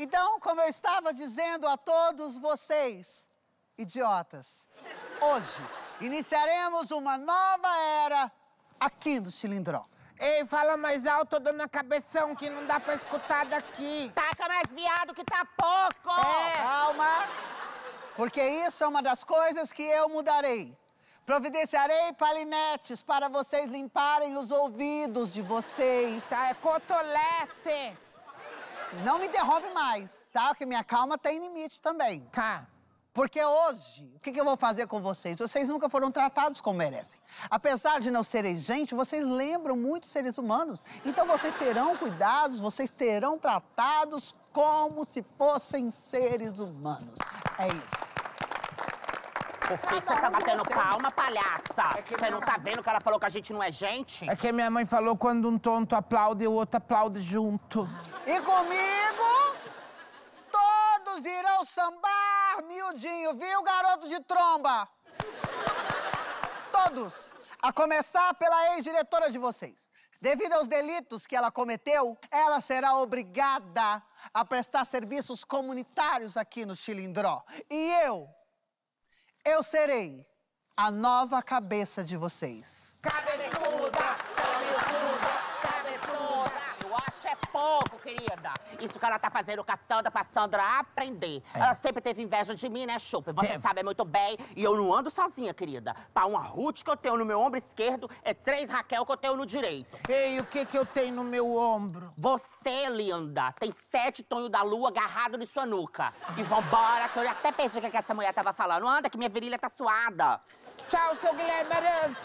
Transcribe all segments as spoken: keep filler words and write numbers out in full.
Então, como eu estava dizendo a todos vocês, idiotas, hoje iniciaremos uma nova era aqui no Chilindró. Ei, fala mais alto, dona Cabeção, que não dá pra escutar daqui. Taca mais viado que tá pouco! É. Calma, porque isso é uma das coisas que eu mudarei. Providenciarei palinetes para vocês limparem os ouvidos de vocês. Tá, é cotonete. Não me interrompe mais, tá? Porque minha calma tem limite também. Tá. Porque hoje, o que, que eu vou fazer com vocês? Vocês nunca foram tratados como merecem. Apesar de não serem gente, vocês lembram muito seres humanos. Então vocês terão cuidados, vocês terão tratados como se fossem seres humanos. É isso. Por que, que você tá batendo palma, palhaça? Você não tá vendo que ela falou que a gente não é gente? É que minha mãe falou quando um tonto aplaude e o outro aplaude junto. E comigo, todos irão sambar miudinho, viu, garoto de tromba? Todos. A começar pela ex-diretora de vocês. Devido aos delitos que ela cometeu, ela será obrigada a prestar serviços comunitários aqui no Chilindró. E eu, eu serei a nova cabeça de vocês. Cabeçuda, cabeçuda, cabeçuda. Eu acho é pouco, querida. Isso que ela tá fazendo com a Sandra pra Sandra aprender. É. Ela sempre teve inveja de mim, né, Chupa? Você Deve. sabe muito bem. E eu não ando sozinha, querida. Pra uma Ruth que eu tenho no meu ombro esquerdo, é três Raquel que eu tenho no direito. Ei, o que que eu tenho no meu ombro? Você, linda, tem sete tonhos da lua agarrado em sua nuca. E vambora, que eu até perdi o que essa mulher tava falando. Anda, que minha virilha tá suada. Tchau, seu Guilherme Arantes.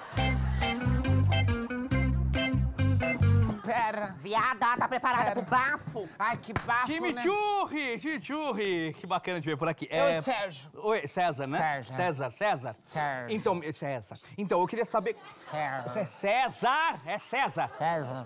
Pera. Viada, tá preparada Pera. pro bafo? Ai, que bafo, né? Chimichurri, chimichurri. Que bacana de ver por aqui. É o Sérgio. Oi, César, né? Sérgio. César, César? Sérgio. Então, César. Então, eu queria saber... Sérgio. É César? É César. Sérgio.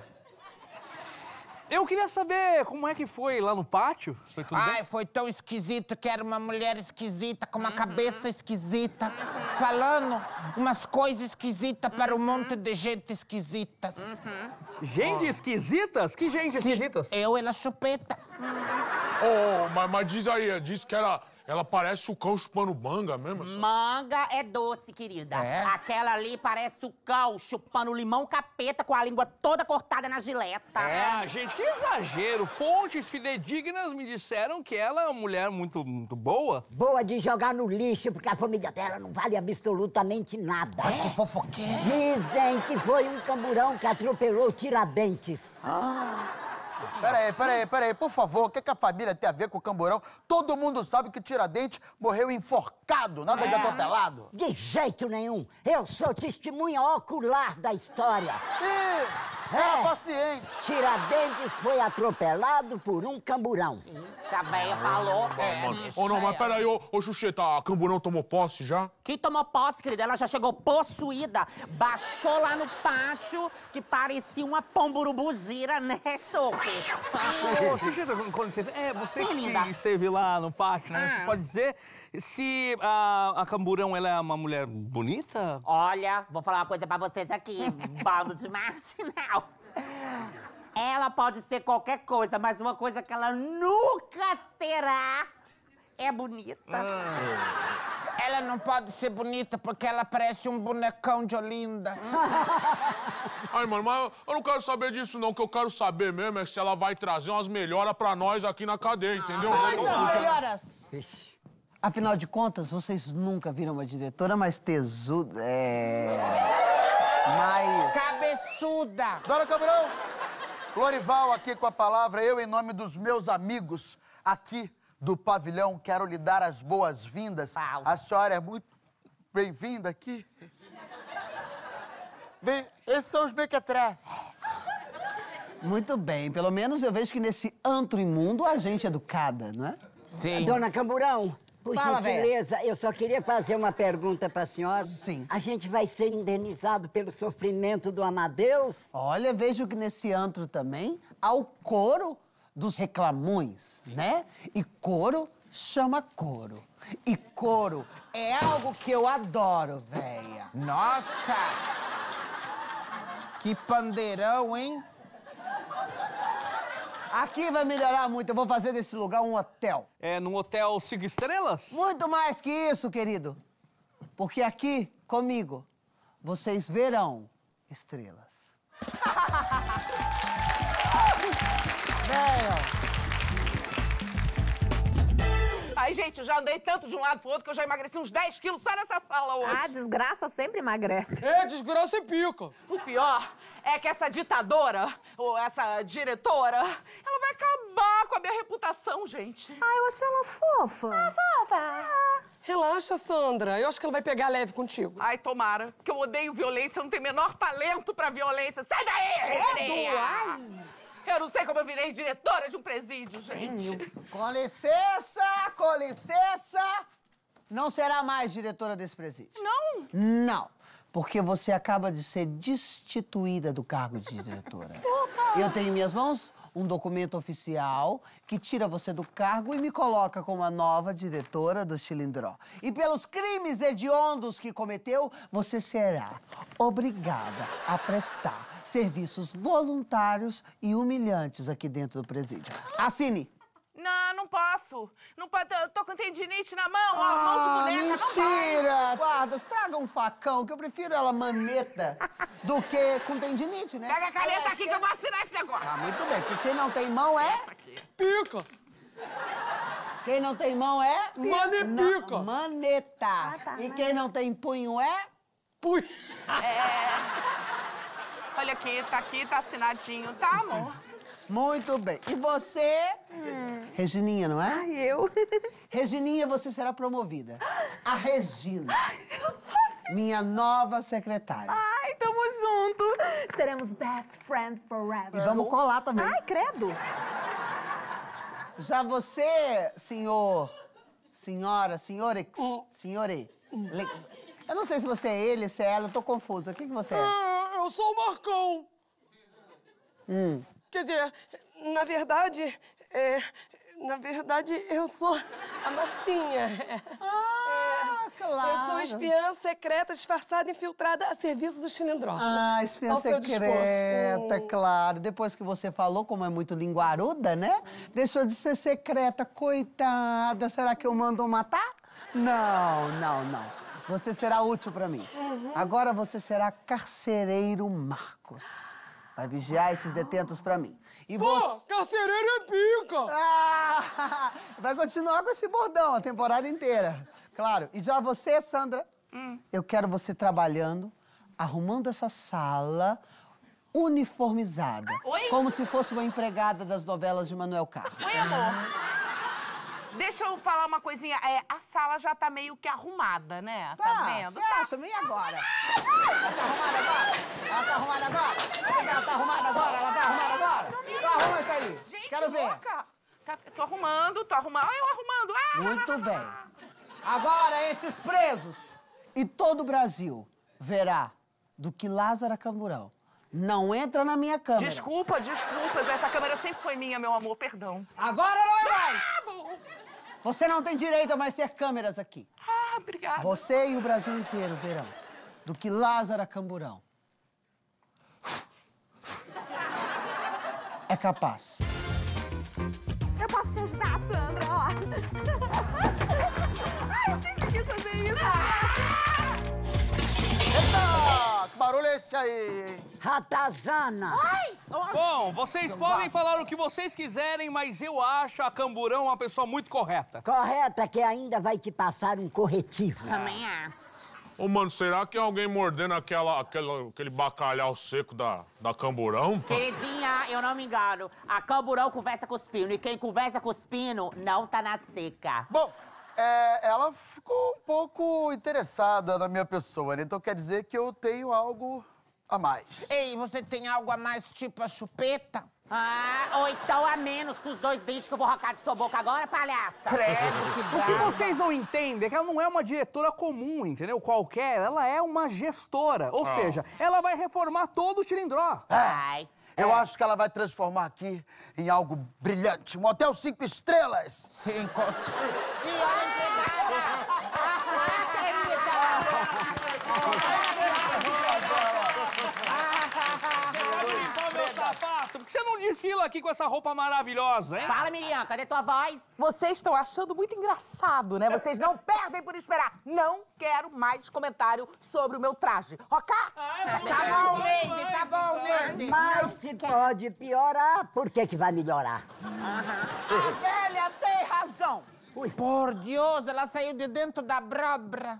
Eu queria saber como é que foi lá no pátio. Foi tudo Ai, bem? foi tão esquisito que era uma mulher esquisita, com uma cabeça esquisita, falando umas coisas esquisitas para um monte de gente esquisitas. Gente oh. esquisitas? Que gente Sim, esquisitas? eu, ela chupeta. Oh, mas, mas diz aí, diz que ela, ela parece o cão chupando manga mesmo. Assim. Manga é doce, querida. É? Aquela ali parece o cão chupando limão capeta com a língua toda cortada na gileta. É, gente, que exagero. Fontes fidedignas me disseram que ela é uma mulher muito, muito boa. Boa de jogar no lixo, porque a família dela não vale absolutamente nada. Ai, que fofoqueira. Dizem que foi um camburão que atropelou Tiradentes. Ah. Peraí, peraí, peraí, por favor, o que, que a família tem a ver com o camburão? Todo mundo sabe que o Tiradentes morreu enforcado, nada é. de atropelado. De jeito nenhum. Eu sou testemunha ocular da história. Ih, é, paciente. Tiradentes foi atropelado por um camburão. Se a véia falou... É, oh, não, mas peraí, ô, ô Xuxeta, a camburão tomou posse já? Quem tomou posse, querida? Ela já chegou possuída. Baixou lá no pátio, que parecia uma pomburubugira, né, Chope? Ô, Xuxeta, com licença. É, você Sim, que linda. esteve lá no pátio, né? Ah. Você pode dizer se a, a camburão ela é uma mulher bonita? Olha, vou falar uma coisa pra vocês aqui, bando de marginal. Ela pode ser qualquer coisa, mas uma coisa que ela nunca será é bonita. Ah. Ela não pode ser bonita porque ela parece um bonecão de Olinda. Ai, mano, mas eu não quero saber disso, não. O que eu quero saber mesmo é se ela vai trazer umas melhoras pra nós aqui na cadeia, entendeu? Mas as melhoras. Afinal de contas, vocês nunca viram uma diretora mais tesuda. É. Mais. Cabeçuda! Dona Camburão, Lorival aqui com a palavra. Eu, em nome dos meus amigos aqui do pavilhão, quero lhe dar as boas-vindas. A senhora é muito bem-vinda aqui. Bem, esses são os mequetrefes. Muito bem, pelo menos eu vejo que nesse antro imundo a gente é educada, não é? Sim. Dona Camburão, por Fala, gentileza, eu só queria fazer uma pergunta pra senhora. Sim. A gente vai ser indenizado pelo sofrimento do Amadeus? Olha, vejo que nesse antro também há o coro dos reclamões, né? E coro chama coro. E coro é algo que eu adoro, véia. Nossa! Que pandeirão, hein? Aqui vai melhorar muito. Eu vou fazer desse lugar um hotel. É num hotel cinco estrelas? Muito mais que isso, querido. Porque aqui, comigo, vocês verão estrelas. Venham. Ai, gente, eu já andei tanto de um lado pro outro que eu já emagreci uns dez quilos só nessa sala hoje. Ah, desgraça sempre emagrece. É, desgraça é pica. O pior é que essa ditadora, ou essa diretora, ela vai acabar com a minha reputação, gente. Ah, eu achei ela fofa. Ah, fofa. Relaxa, Sandra. Eu acho que ela vai pegar leve contigo. Ai, tomara, porque eu odeio violência, eu não tenho o menor talento pra violência. Sai daí, Regininha! Eu não sei como eu virei diretora de um presídio, gente. Com licença, com licença. Não será mais diretora desse presídio. Não? Não, porque você acaba de ser destituída do cargo de diretora. Opa. Eu tenho em minhas mãos um documento oficial que tira você do cargo e me coloca como a nova diretora do Chilindró. E pelos crimes hediondos que cometeu, você será obrigada a prestar serviços voluntários e humilhantes aqui dentro do presídio. Assine! Não, não posso. Não pode. Eu tô com tendinite na mão, ó, Ah, mão de boneca. mentira! Guardas, traga um facão, que eu prefiro ela maneta do que com tendinite, né? Pega a caneta aqui que eu vou assinar esse negócio. Ah, muito bem, porque quem não tem mão é... Essa aqui. Pica. Quem não tem mão é... Manepica. Não, maneta. Ah, tá, e maneta. quem não tem punho é... Pui. Olha aqui, tá aqui, tá assinadinho, tá, amor? Muito bem. E você... Hum. Regininha, não é? Ai, eu? Regininha, você será promovida. A Regina. Minha nova secretária. Ai, tamo junto. Seremos best friend forever. E vamos colar também. Ai, credo. Já você, senhor... Senhora, senhores... Hum. Senhore... le- Eu não sei se você é ele, se é ela, eu tô confusa. O que, que você é? Ah, eu sou o Marcão. Hum. Quer dizer, na verdade, é, na verdade, eu sou a Marcinha. Ah, claro. Eu sou espiã secreta disfarçada infiltrada a serviço do Chilindró. Ah, espiã Ao seu secreta, dispor. claro. Depois que você falou, como é muito linguaruda, né? Deixou de ser secreta, coitada. Será que eu mando matar? Não, não, não. Você será útil pra mim. Uhum. Agora você será carcereiro Marcos. Vai vigiar esses detentos pra mim. E Pô, você... carcereiro é pica. Ah, vai continuar com esse bordão a temporada inteira. Claro. E já você, Sandra, Hum. eu quero você trabalhando, arrumando essa sala uniformizada. Oi? Como se fosse uma empregada das novelas de Manuel Carlos. Oi, amor. Deixa eu falar uma coisinha. É, a sala já tá meio que arrumada, né? Tá, Tá, vendo? você acha? Vem agora. Ela tá arrumada agora? Ela tá arrumada agora? Ela tá arrumada agora? Ela tá arrumada agora? Então arruma isso aí. Gente, Quero ver. louca. Tá, tô arrumando, tô arrumando. Olha eu arrumando. Ah! Muito bem. Agora, esses presos e todo o Brasil verá do que Lázara Camburão não entra na minha câmera. Desculpa, desculpa. Essa câmera sempre foi minha, meu amor. Perdão. Agora não é mais! Ah, bom. Você não tem direito a mais ter câmeras aqui. Ah, obrigada. Você e o Brasil inteiro verão do que Lázara Camburão é capaz. Eu posso te ajudar, Sandra, ó. Ai, eu sempre quis fazer isso. Eita! Que barulho é esse aí, hein? Ratazana. Ai! Bom, vocês podem falar o que vocês quiserem, mas eu acho a Camburão uma pessoa muito correta. Correta que ainda vai te passar um corretivo. Também acho. Ô, mano, será que é alguém mordendo aquela, aquela, aquele bacalhau seco da, da Camburão? Queridinha, eu não me engano. A Camburão conversa com os pinos. E quem conversa com os pinos não tá na seca. Bom, é, ela ficou um pouco interessada na minha pessoa, né? Então quer dizer que eu tenho algo a mais. Ei, você tem algo a mais, tipo a chupeta? Ah, ou então a menos com os dois dentes que eu vou arrancar de sua boca agora, palhaça. Credo, que O que brava. vocês não entendem é que ela não é uma diretora comum, entendeu? Qualquer, ela é uma gestora. Ou seja, ela vai reformar todo o Chilindró. Ai. Eu acho que ela vai transformar aqui em algo brilhante. Um hotel cinco estrelas. Sim, com... E a empregada? Ah, querida. Pode limpar meu sapato, que você não desfila aqui com essa roupa maravilhosa, hein? Fala, Miriam, cadê tua voz? Vocês estão achando muito engraçado, né? Vocês não perdem por esperar. Não quero mais comentário sobre o meu traje. Ok? Tá bom, Neide, tá bom, Neide. Mas se pode piorar, por que que vai melhorar? A velha tem razão. Ui. Por Deus, ela saiu de dentro da brobra.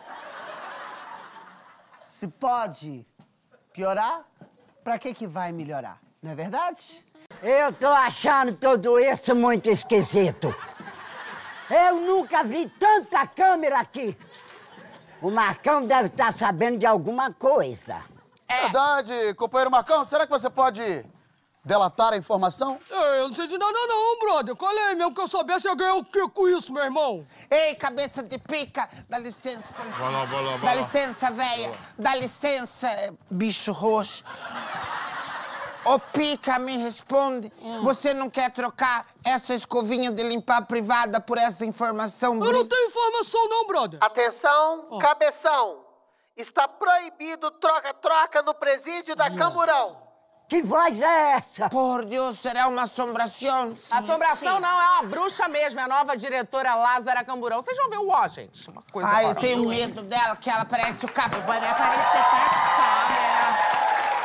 Se pode piorar, pra que que vai melhorar? Não é verdade? Eu tô achando tudo isso muito esquisito. Eu nunca vi tanta câmera aqui. O Marcão deve estar sabendo de alguma coisa. É verdade, companheiro Marcão, será que você pode delatar a informação? Eu não sei de nada não, brother. Qual é? Mesmo que eu soubesse, eu ia ganhar o quê com isso, meu irmão? Ei, cabeça de pica, dá licença, dá licença. Vai lá, vai lá, vai dá lá. licença, véia. Dá licença, bicho roxo. Ô, Pica, me responde. Hum. Você não quer trocar essa escovinha de limpar privada por essa informação? Eu não tenho informação não, brother. Atenção, oh. Cabeção. Está proibido troca-troca no presídio da Camburão. Que voz é essa? Por Deus, será uma assombração? Sim, assombração sim. não, é uma bruxa mesmo, é a nova diretora Lázara Camburão. Vocês vão ver o ó, gente. Uma coisa Ai, horrorosa. eu tenho medo dela, que ela parece o capo. Vai me aparecer com a câmera.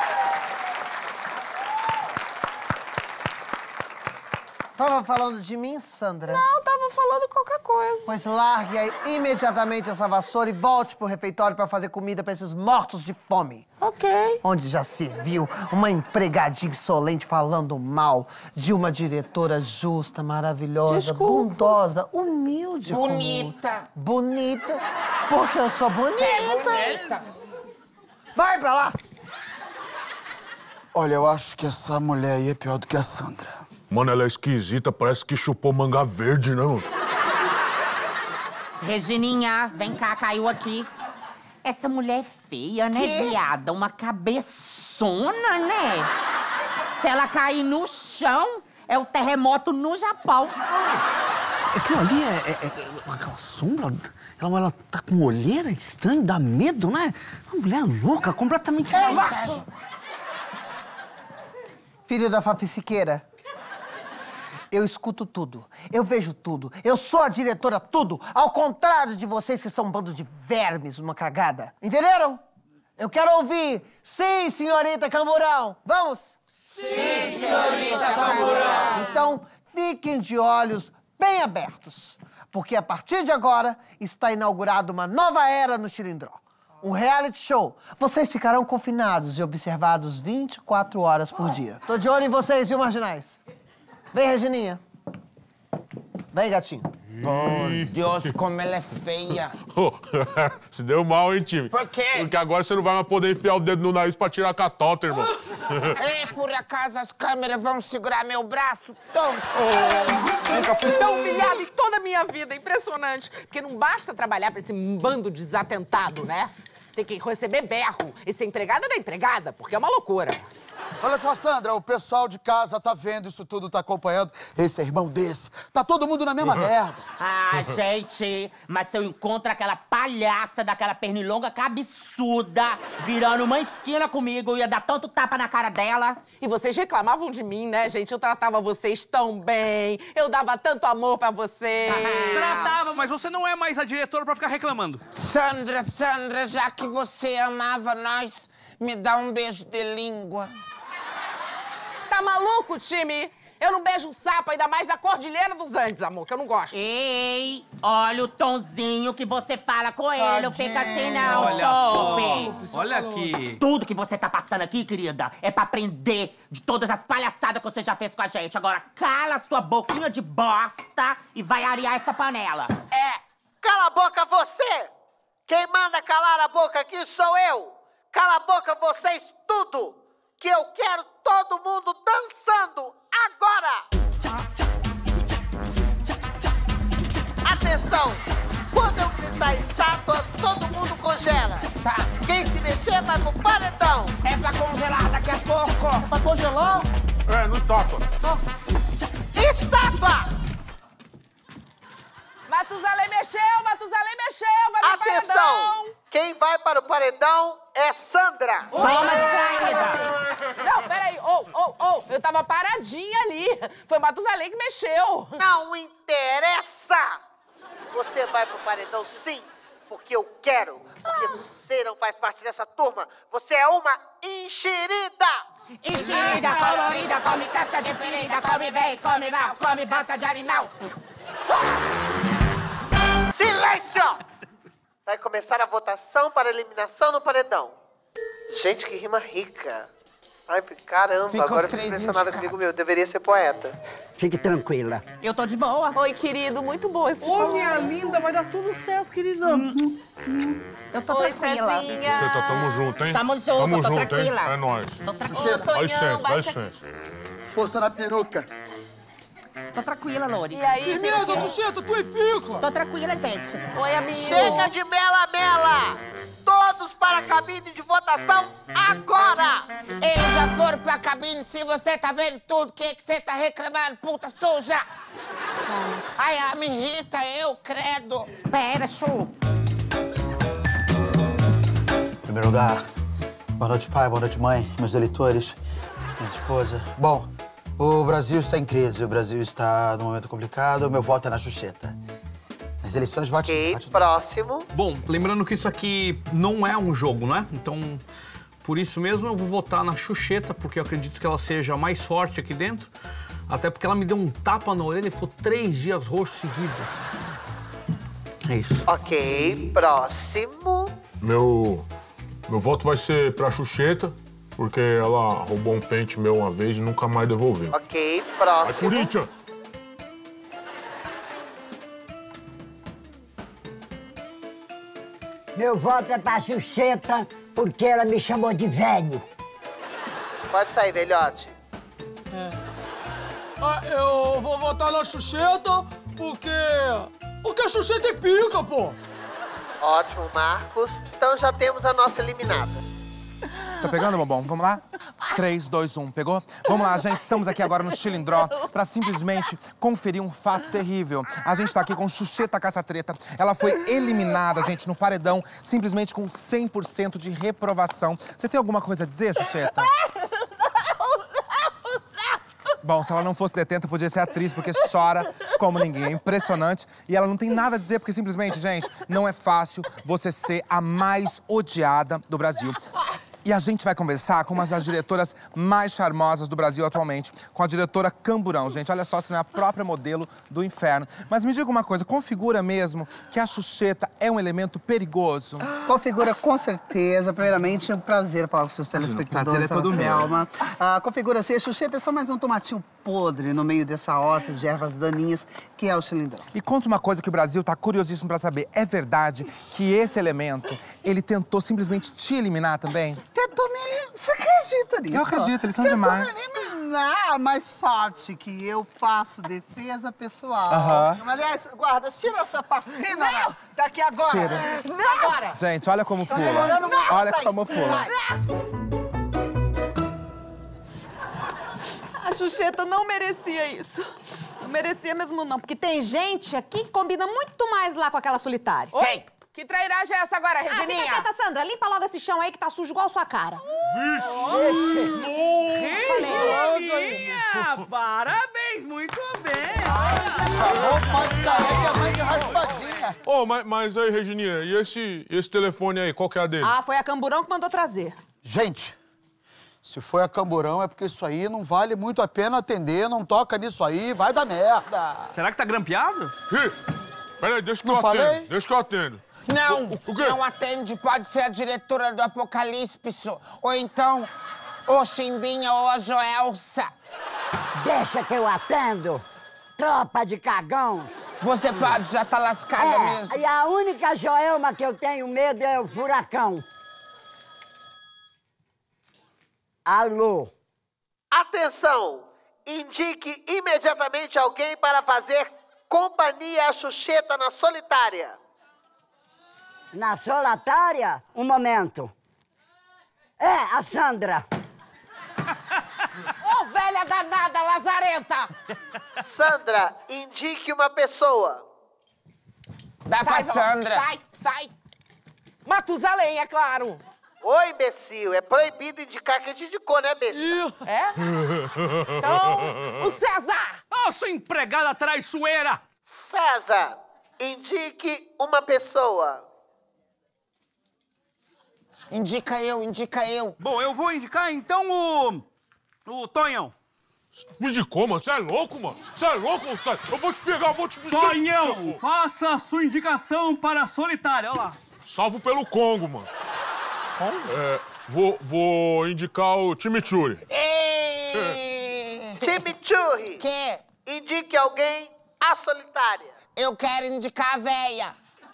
Tava falando de mim, Sandra? Não, tava falando qualquer coisa. Pois largue aí imediatamente essa vassoura e volte pro refeitório pra fazer comida pra esses mortos de fome. Ok. Onde já se viu uma empregadinha insolente falando mal de uma diretora justa, maravilhosa, Desculpa. bondosa, humilde. Bonita. Como... Bonita. Porque eu sou bonita. Você é bonita. Vai pra lá. Olha, eu acho que essa mulher aí é pior do que a Sandra. Mano, ela é esquisita, parece que chupou manga verde, né, mano? Regininha, vem cá, caiu aqui. Essa mulher é feia, né, Que? viada? Uma cabeçona, né? Se ela cair no chão, é o terremoto no Japão. Aquilo ali é, é, é aquela sombra, ela, ela tá com olheira estranha, dá medo, né? Uma mulher louca, completamente... É, Sérgio. Filho da Fafi Siqueira. Eu escuto tudo, eu vejo tudo, eu sou a diretora tudo, ao contrário de vocês que são um bando de vermes, uma cagada. Entenderam? Eu quero ouvir. Sim, senhorita Camburão. Vamos? Sim, senhorita Camburão. Então, fiquem de olhos bem abertos, porque a partir de agora está inaugurada uma nova era no Chilindró. Um reality show. Vocês ficarão confinados e observados vinte e quatro horas por dia. Tô de olho em vocês, viu, marginais? Vem, Regininha. Vem, gatinho. Por Deus, como ela é feia. Se deu mal, hein, time? Por quê? Porque agora você não vai mais poder enfiar o dedo no nariz pra tirar a catota, irmão. Ei, por acaso as câmeras vão segurar meu braço tonto? Nunca fui tão humilhada em toda a minha vida. Impressionante. Porque não basta trabalhar pra esse bando desatentado, né? Tem que receber berro e ser empregada da empregada, porque é uma loucura. Olha só, Sandra, o pessoal de casa tá vendo isso tudo, tá acompanhando. Esse é irmão desse. Tá todo mundo na mesma merda. Ah, gente, mas se eu encontro aquela palhaça daquela pernilonga cabeçuda virando uma esquina comigo, eu ia dar tanto tapa na cara dela. E vocês reclamavam de mim, né, gente? Eu tratava vocês tão bem, eu dava tanto amor pra vocês. Tratava, mas você não é mais a diretora pra ficar reclamando. Sandra, Sandra, já que você amava nós, me dá um beijo de língua. Tá maluco, time? Eu não beijo o sapo, ainda mais da Cordilheira dos Andes, amor, que eu não gosto. Ei, olha o tonzinho que você fala com ele, não fica assim não, Olha, chope. Olha aqui. Tudo que você tá passando aqui, querida, é pra aprender de todas as palhaçadas que você já fez com a gente. Agora, cala sua boquinha de bosta e vai arear essa panela. É. Cala a boca você! Quem manda calar a boca aqui sou eu! Cala a boca vocês tudo! Que eu quero todo mundo dançando agora! Atenção! Quando eu gritar estátua, todo mundo congela. Tá. Quem se mexer vai pro paredão. É pra congelar daqui a pouco. Pra congelar? É, no estátua. Estátua! Matusalém mexeu, Matusalém mexeu, vai pro Atenção! paredão. Quem vai para o paredão é Sandra. Toma, distraída. Não, peraí. Ô, ô, ô, eu tava paradinha ali. Foi Matusalém que mexeu. Não interessa. Você vai pro paredão sim, porque eu quero. Porque você não faz parte dessa turma. Você é uma enxerida. Enxerida, colorida, come casca de ferida, come bem, come mal, come bosta de animal. Silêncio! Vai começar a votação para eliminação no paredão. Gente, que rima rica. Ai, caramba, Fica agora os eu fico três impressionado indicados. comigo, meu. Eu deveria ser poeta. Fique tranquila. Eu tô de boa. Oi, querido, muito boa esse Ô, minha linda, vai dar tudo certo, querida. Eu tô Oi, tranquila. Cezinha. Cezinha, tamo junto, hein? Tamo junto, tamo tô junto, tranquila. hein? É nóis. Tô Ô, tranquila. Dá Tonhão, licença, dá bate licença. Força na peruca. Tô tranquila, Lori. E aí, Firmeza, Peruquinha? Xuxeta, tu é pica. Tô tranquila, gente. Oi, amigo. Chega de mela-mela! Todos para a cabine de votação agora! Eles já foram pra cabine, se você tá vendo tudo, o que que você tá reclamando, puta suja? Ai, ela me irrita, eu, credo. Espera, Chu. Em primeiro lugar, boa noite, pai, boa noite, mãe, meus eleitores, minha esposa. Bom, o Brasil está em crise, o Brasil está num momento complicado, o meu voto é na Xuxeta. As eleições vote... Ok, vote- próximo. Bom, lembrando que isso aqui não é um jogo, né? Então, por isso mesmo eu vou votar na Xuxeta, porque eu acredito que ela seja a mais forte aqui dentro. Até porque ela me deu um tapa na orelha e ficou três dias roxo seguidos. É isso. Ok, próximo. Meu, meu voto vai ser pra Xuxeta, porque ela roubou um pente meu uma vez e nunca mais devolveu. Ok, Vai, próximo. Corinthians! Meu voto é pra Xuxeta, porque ela me chamou de velho. Pode sair, velhote. Ah, eu vou votar na Xuxeta porque... Porque a Xuxeta é pica, pô. Ótimo, Marcos. Então já temos a nossa eliminada. Tá pegando, bombom? Vamos lá? três, dois, um. Pegou? Vamos lá, gente. Estamos aqui agora no Chilindró pra simplesmente conferir um fato terrível. A gente tá aqui com Xuxeta Caça-Treta. Ela foi eliminada, gente, no paredão, simplesmente com cem por cento de reprovação. Você tem alguma coisa a dizer, Xuxeta? Bom, se ela não fosse detenta, podia ser atriz, porque chora como ninguém. É impressionante. E ela não tem nada a dizer, porque simplesmente, gente, não é fácil você ser a mais odiada do Brasil. E a gente vai conversar com uma das diretoras mais charmosas do Brasil atualmente, com a diretora Camburão. Gente, olha só se não é a própria modelo do inferno. Mas me diga uma coisa, configura mesmo que a Xuxeta é um elemento perigoso? Configura com certeza. Primeiramente, é um prazer falar com seus telespectadores. Prazer é todo meu. Selma. Ah, configura-se, a Xuxeta é só mais um tomatinho podre no meio dessa horta de ervas daninhas que é o Chilindró. E conta uma coisa que o Brasil tá curiosíssimo pra saber. É verdade que esse elemento, ele tentou simplesmente te eliminar também? Tentou me eliminar. Você acredita nisso? Eu acredito, eles são Tentou demais. me eliminar, mas sorte que eu faço defesa pessoal. Aham. Aliás, guarda, tira essa pastina daqui agora. Tira. Não. Agora. Gente, olha como pula. demorando muito Olha pra sair. como pula. Vai. A Xuxeta não merecia isso. Não merecia mesmo não, porque tem gente aqui que combina muito mais lá com aquela solitária. Oi, que trairagem é essa agora, Ah, Regininha? fica quieta, Sandra. Limpa logo esse chão aí que tá sujo igual a sua cara. Regininha! Parabéns, muito bem! Roupa de careca é mãe de raspadinha. Ô, mas, mas aí, Regininha, e esse, esse telefone aí, qual que é a dele? Ah, foi a Camburão que mandou trazer. Gente, se foi a Camburão é porque isso aí não vale muito a pena atender, não toca nisso aí, vai dar merda. Será que tá grampeado? Ih, peraí, deixa que Não eu atendo. falei? Deixa que eu atendo. Não, O- o quê? não atende. Pode ser a diretora do Apocalipse, ou então o Chimbinha ou a Joelsa. Deixa que eu atendo. Tropa de cagão. Você pode, já tá lascada É, mesmo. e a única Joelma que eu tenho medo é o furacão. Alô? Atenção! Indique imediatamente alguém para fazer companhia à Xuxeta na solitária. Na solitária? Um momento. É, a Sandra. Ô, velha danada, lazarenta! Sandra, indique uma pessoa. Dá pra Sai, Sandra. Sai, sai. Matusalém, é claro. Ô, imbecil, é proibido indicar quem te indicou, né, besta? É? Então, o César! Ô, sua empregada traiçoeira! César, indique uma pessoa. Indica eu, indica eu. Bom, eu vou indicar, então, o... o Tonhão. Me indicou, mano? Você é louco, mano? Você é louco, César? Eu vou te pegar, eu vou te... Tonhão, faça a sua indicação para a solitária, olha lá. Salvo pelo Congo, mano. É, vou, vou indicar o Chimichurri. Chimichurri. Que? Indique alguém a solitária. Eu quero indicar a véia.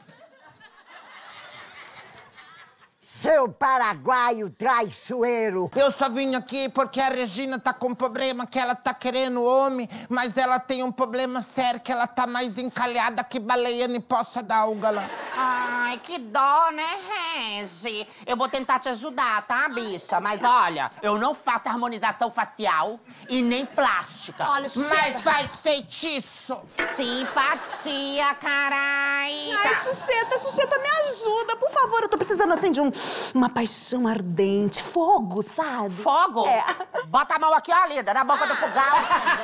Seu paraguaio traiçoeiro. Eu só vim aqui porque a Regina tá com problema, que ela tá querendo homem, mas ela tem um problema sério, que ela tá mais encalhada que baleia em poça d'alga lá. Ai, que dó, né, Regi? Eu vou tentar te ajudar, tá, bicha? Mas olha, eu não faço harmonização facial e nem plástica. Olha, Mas faz feitiço. Simpatia, carai. Ai, Xuxeta, Xuxeta, me ajuda, por favor. Eu tô precisando, assim, de um, uma paixão ardente, fogo, sabe? Fogo? É. Bota a mão aqui, ó, Lida, na boca do fogão.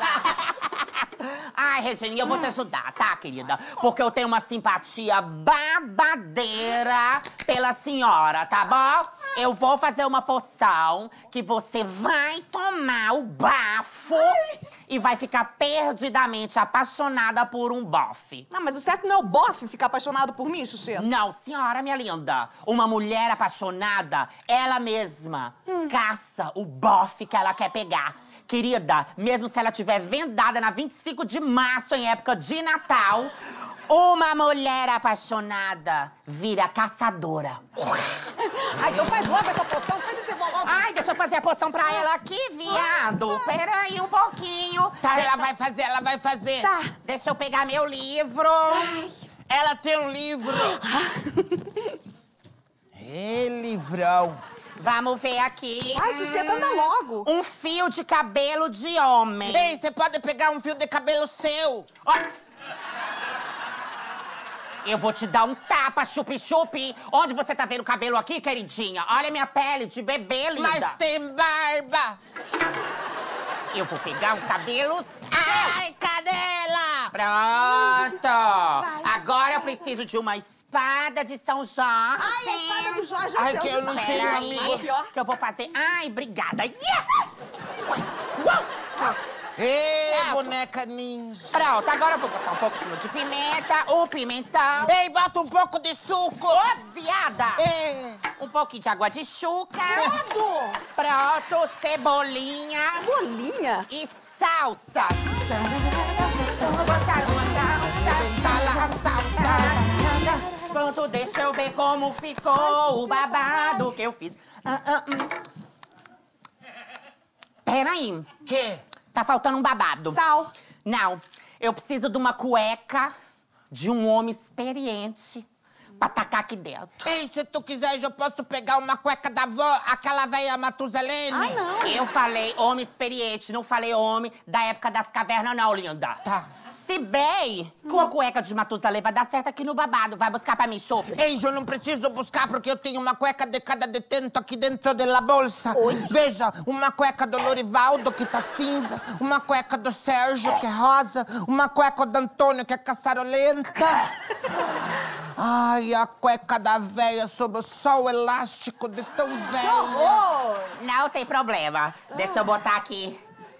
Ai, Regininha, eu vou te ajudar, tá, querida? Porque eu tenho uma simpatia babadeira pela senhora, tá bom? Eu vou fazer uma poção que você vai tomar o bafo e vai ficar perdidamente apaixonada por um bofe. Não, mas o certo não é o bofe ficar apaixonado por mim, Xuxeta? Não, senhora, minha linda. Uma mulher apaixonada, ela mesma hum. caça o bofe que ela quer pegar. Querida, mesmo se ela estiver vendada na vinte e cinco de março, em época de Natal, uma mulher apaixonada vira caçadora. Ai, então faz logo essa poção, faz esse bolão. Ai, deixa eu fazer a poção pra ela aqui, viado. Peraí um pouquinho. Tá, deixa... ela vai fazer, ela vai fazer. Tá, deixa eu pegar meu livro. Ai. Ela tem um livro. É, livrão. Vamos ver aqui. Ai, Xuxeta, anda logo. Um fio de cabelo de homem. Ei, você pode pegar um fio de cabelo seu. Ó. Eu vou te dar um tapa, chupi-chupi. Onde você tá vendo o cabelo aqui, queridinha? Olha minha pele de bebê, linda. Mas tem barba. Eu vou pegar o cabelo... Ai, cadela! Pronto. Agora eu preciso de uma espada de São Jorge. Ai, a espada do Jorge. Ai, que eu não Pera tenho aí, amigo. que eu vou fazer... Ai, obrigada. Yeah! Ei, é, boneca ninja. Pronto, agora eu vou botar um pouquinho de pimenta, o pimentão. Ei, bota um pouco de suco. Ô, viada! Ei. Um pouquinho de água de chuca. Tudo. Pronto, cebolinha. Cebolinha? E salsa. Vou botar uma salsa. Pronto, deixa eu ver como ficou o babado que eu fiz. Ah, ah, hum. Peraí. Que? Tá faltando um babado. Sal. Não. Eu preciso de uma cueca de um homem experiente pra tacar aqui dentro. Ei, se tu quiser, eu posso pegar uma cueca da avó, aquela velha Matusalene. Ah, não. Eu falei homem experiente, não falei homem da época das cavernas, não, linda. Tá. Se bem, com a cueca de Matusalém vai dar certo aqui no babado. Vai buscar pra mim, chope. Ei, eu não preciso buscar porque eu tenho uma cueca de cada detento aqui dentro da bolsa. Oi? Veja, uma cueca do Lorivaldo, que tá cinza. Uma cueca do Sérgio, que é rosa. Uma cueca do Antônio, que é caçarolenta. Ai, a cueca da véia sob o sol elástico de tão velha. Oh, não tem problema. Deixa eu botar aqui.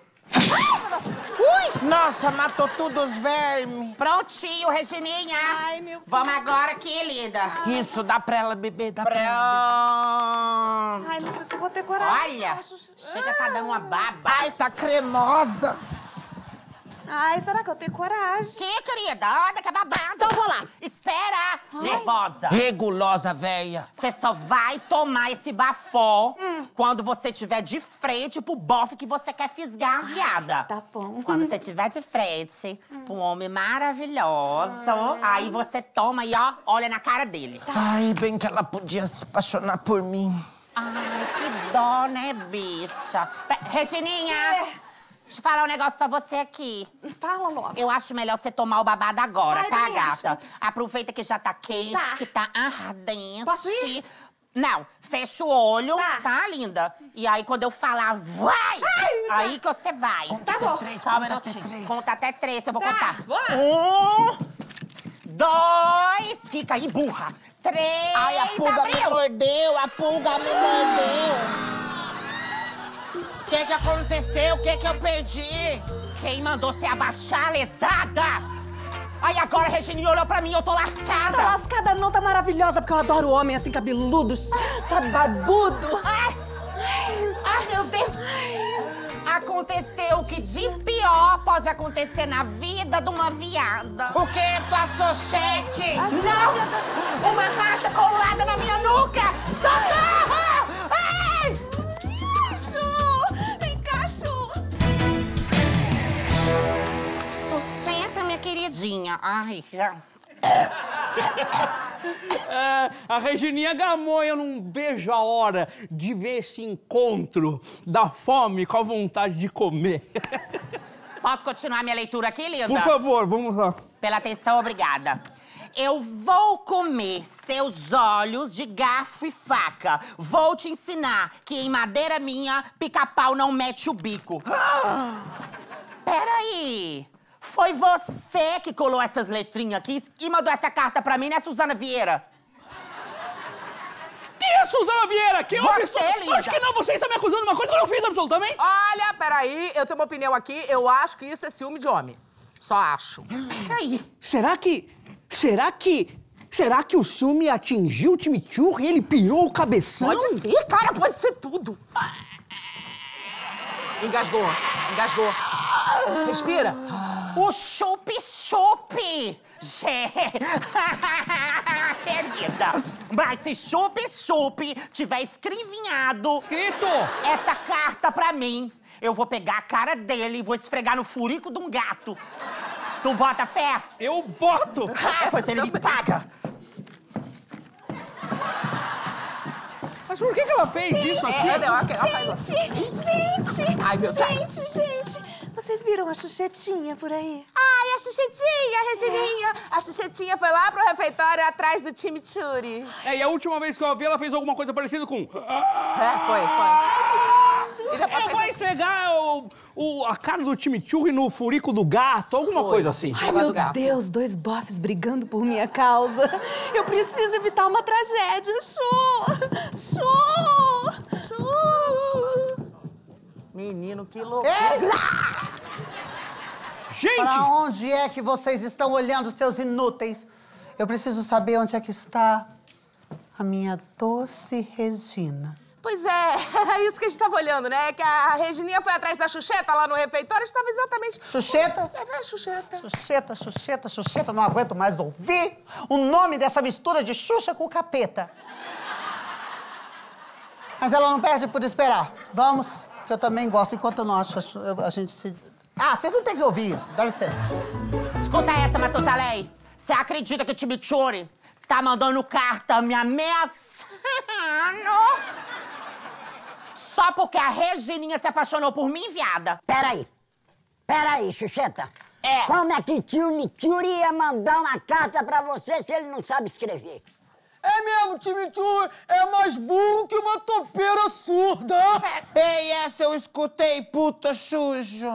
Ui! Nossa, matou tudo os vermes. Prontinho, Regininha. Ai, meu Vamos Deus. agora aqui, linda. Isso, dá pra ela beber, dá Pronto. pra ela beber. Ai, não sei se eu vou ter coragem. Olha, chega, tá dando uma baba. Ai, tá cremosa. Ai, será que eu tenho coragem? Que, querida? Olha que é babado. Então vou lá. Espera. Ai. Nervosa. Regulosa, véia. Você só vai tomar esse bafó hum. quando você tiver de frente pro bofe que você quer fisgar, viada. Tá bom. Quando você tiver de frente hum. pra um homem maravilhoso, aí você toma e, ó, olha na cara dele. Ai, bem que ela podia se apaixonar por mim. Ai, que dó, né, bicha? Regininha, é. deixa eu falar um negócio pra você aqui. Fala logo. Eu acho melhor você tomar o babado agora, Ai, tá, deixa. gata? Aproveita que já tá quente, Tá. que tá ardente. Posso ir? Não, fecha o olho, tá. tá, linda? E aí, quando eu falar, vai! Ai, aí que você vai. Conta tá bom. Três, Só um minutinho. Conta até três, eu vou tá, contar. Vou lá. Um, dois, fica aí, burra. Três, ai, a pulga abriu. me mordeu, a pulga me mordeu. O que que aconteceu? O que que eu perdi? Quem mandou você abaixar, lesada? Aí agora a Regininha olhou pra mim, eu tô lascada. Tá lascada não, tá maravilhosa, porque eu adoro homem assim, cabeludo, sabe, barbudo. Ai, ai meu Deus. Aconteceu o que de pior pode acontecer na vida de uma viada. O quê? Passou cheque? Não! Uma racha colada na minha nuca! Socorro! Ai! Chu! Vem cá, Chu! Senta, minha queridinha. Ai, é, a Regininha Gamonha não vejo a hora de ver esse encontro da fome com a vontade de comer. Posso continuar minha leitura aqui, linda? Por favor, vamos lá. Pela atenção, obrigada. Eu vou comer seus olhos de garfo e faca. Vou te ensinar que em madeira minha, pica-pau não mete o bico. Peraí. Foi você que colou essas letrinhas aqui e mandou essa carta pra mim, né, Suzana Vieira? Quem é Suzana Vieira? Quem você, ouve... linda! Acho que não, você está me acusando de uma coisa que eu não fiz absolutamente. Olha, peraí, eu tenho uma opinião aqui. Eu acho que isso é ciúme de homem. Só acho. Peraí. Será que... Será que... Será que o ciúme atingiu o chimichurri e ele pirou o cabeção? Pode ser, cara, pode ser tudo. Engasgou, engasgou. Respira. O chup-chup! Querida, mas se chup-chup tiver escrevinhado... Escrito! Essa carta pra mim, eu vou pegar a cara dele e vou esfregar no furico de um gato. Tu bota fé? Eu boto! Ah, pois ele me paga. Mas por que que ela fez Sim, isso aqui? É, não, ela faz... Gente, gente, Ai, meu gente, Deus. gente. Vocês viram a Xuxetinha por aí? Ai, a Xuxetinha, a Regininha. A Xuxetinha foi lá pro refeitório atrás do chimichurri. É, e a última vez que eu a vi, ela fez alguma coisa parecida com... É, foi, foi. E ela vai entregar o, o, a cara do chimichurri no furico do gato, alguma foi. coisa assim. Ai, meu Deus, dois bofs brigando por minha causa. Eu preciso evitar uma tragédia, Chu! Chu! Chu! Menino, que loucura. Gente! Pra onde é que vocês estão olhando, seus inúteis? Eu preciso saber onde é que está a minha doce Regina. Pois é, era isso que a gente tava olhando, né? Que a Regininha foi atrás da Xuxeta lá no refeitório, estava exatamente... Xuxeta? É, é, Xuxeta. Xuxeta, Xuxeta, Xuxeta, não aguento mais ouvir o nome dessa mistura de Xuxa com capeta. Mas ela não perde por esperar. Vamos, que eu também gosto, enquanto eu não acho a, a gente se... Ah, vocês não têm que ouvir isso, dá licença. Escuta essa, Matusalém. Você acredita que o chimichurri tá mandando carta me ameaçando? Só porque a Regininha se apaixonou por mim, viada? Peraí. Peraí, Xuxeta. É. Como é que tio Mituri ia mandar uma carta pra você se ele não sabe escrever? É mesmo, chimichurri é mais burro que uma topeira surda. Ei, essa eu escutei, puta Xuxo.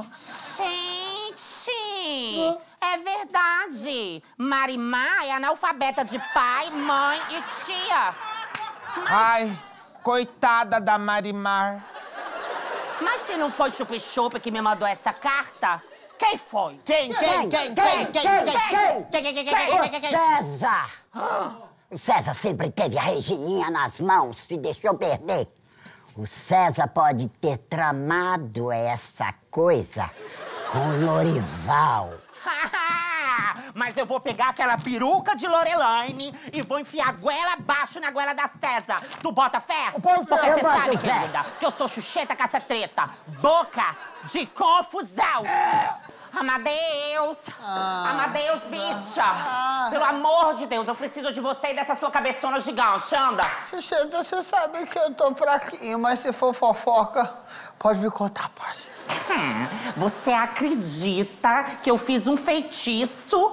Gente, é verdade. Marimar é analfabeta de pai, mãe e tia. Ai, coitada da Marimar. Mas se não foi Chup-Chup que me mandou essa carta, quem foi? Quem, quem, quem, quem, quem, quem, quem, quem? O César. O César sempre teve a Regininha nas mãos e deixou perder. O César pode ter tramado essa coisa com o Lorival. Mas eu vou pegar aquela peruca de Lorelaine e vou enfiar a goela abaixo na goela da César. Tu bota fé? Porque você sabe, querida, que eu sou Xuxeta caça-treta. Boca de confusão. Amadeus! Ah. Amadeus, bicha! Ah. Pelo amor de Deus, eu preciso de você e dessa sua cabeçona gigante, anda! Xuxeta, você sabe que eu tô fraquinho, mas se for fofoca, pode me contar, pode. Hum, você acredita que eu fiz um feitiço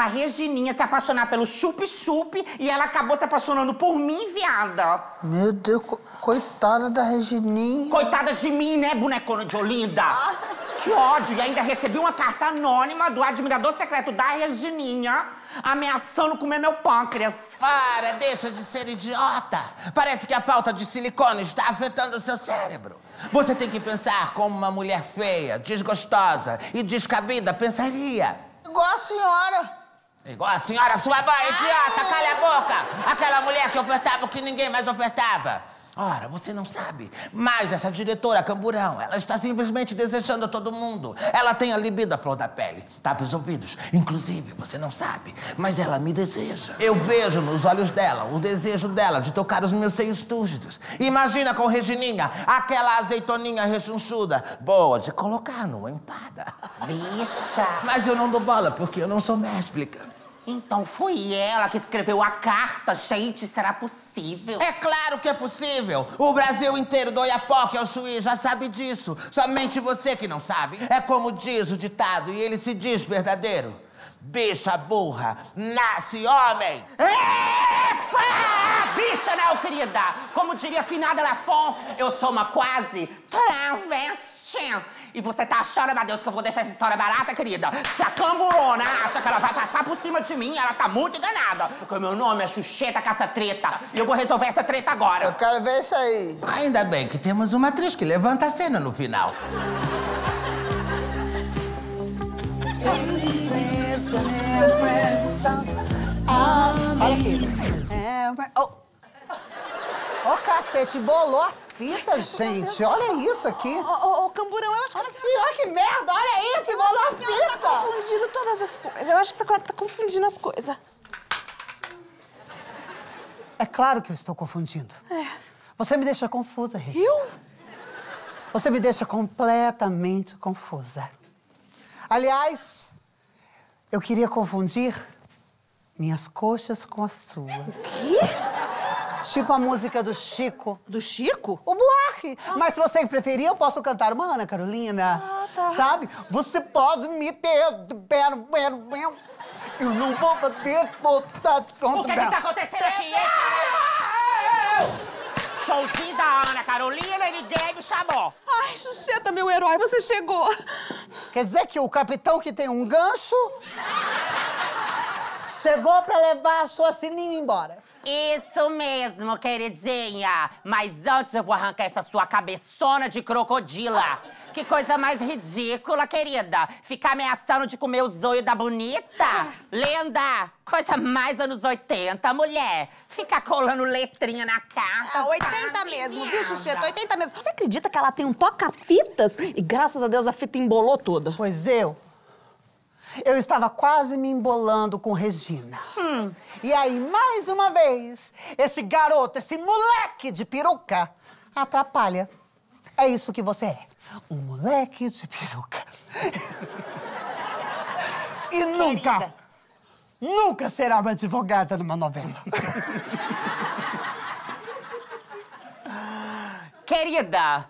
pra Regininha se apaixonar pelo chup-chup e ela acabou se apaixonando por mim, viada. Meu Deus, co coitada da Regininha. Coitada de mim, né, bonecona de Olinda? Ah. Que ódio! E ainda recebi uma carta anônima do admirador secreto da Regininha, ameaçando comer meu pâncreas. Para, deixa de ser idiota. Parece que a falta de silicone está afetando o seu cérebro. Você tem que pensar como uma mulher feia, desgostosa e descabida pensaria. Igual a senhora. Igual a senhora, sua mãe, idiota, calha a boca! Aquela mulher que ofertava o que ninguém mais ofertava. Ora, você não sabe, mas essa diretora Camburão, ela está simplesmente desejando a todo mundo. Ela tem a libido à flor da pele, tapa os ouvidos. Inclusive, você não sabe, mas ela me deseja. Eu vejo nos olhos dela o desejo dela de tocar os meus seios túrgidos. Imagina com Regininha, aquela azeitoninha rechonchuda, boa de colocar numa empada. Bicha! Mas eu não dou bola, porque eu não sou médica. Então foi ela que escreveu a carta. Gente, será possível? É claro que é possível. O Brasil inteiro do Oiapoque ao Chuí já sabe disso. Somente você que não sabe. É como diz o ditado, e ele se diz verdadeiro. Bicha burra, nasce homem. Epa! Bicha não, querida. Como diria a finada Lafon, eu sou uma quase travesti. E você tá achando, meu Deus, que eu vou deixar essa história barata, querida? Se a Camburona acha que ela vai passar por cima de mim, ela tá muito enganada. Porque o meu nome é Xuxeta Caça-Treta. E eu vou resolver essa treta agora. Eu quero ver isso aí. Ainda bem que temos uma atriz que levanta a cena no final. Olha aqui. Ô, oh. oh, cacete, bolou a fita, gente. Olha isso aqui. Ô, ô, ô, Camburão, eu acho que... Olha, senhora... olha que merda, olha isso, bolou a fita. Você tá confundindo todas as coisas. Eu acho que você tá confundindo as coisas. É claro que eu estou confundindo. É. Você me deixa confusa, Regina. Eu? Você me deixa completamente confusa. Aliás, eu queria confundir minhas coxas com as suas. O quê? Tipo a música do Chico. Do Chico? O Buarque. Ah. Mas se você preferir, eu posso cantar uma Ana Carolina. Ah, tá. Sabe? Você pode me ter... Eu não vou bater toda contra... O que que tá acontecendo aqui, hein? Showzinho da Ana Carolina e ninguém me chamou. Ai, Xuxeta, meu herói, você chegou. Quer dizer que o capitão que tem um gancho... chegou pra levar a sua sininha embora. Isso mesmo, queridinha. Mas antes eu vou arrancar essa sua cabeçona de crocodila. Que coisa mais ridícula, querida. Ficar ameaçando de comer o zoio da bonita. Lenda, coisa mais anos oitenta, mulher. Ficar colando letrinha na carta. É, oitenta mesmo, viu, Xuxeta? oitenta mesmo. Você acredita que ela tem um toca-fitas? E graças a Deus a fita embolou toda. Pois eu... Eu estava quase me embolando com Regina. Hum. E aí, mais uma vez, esse garoto, esse moleque de peruca, atrapalha. É isso que você é. Um moleque de peruca. E nunca, querida, nunca será uma advogada numa novela. Querida...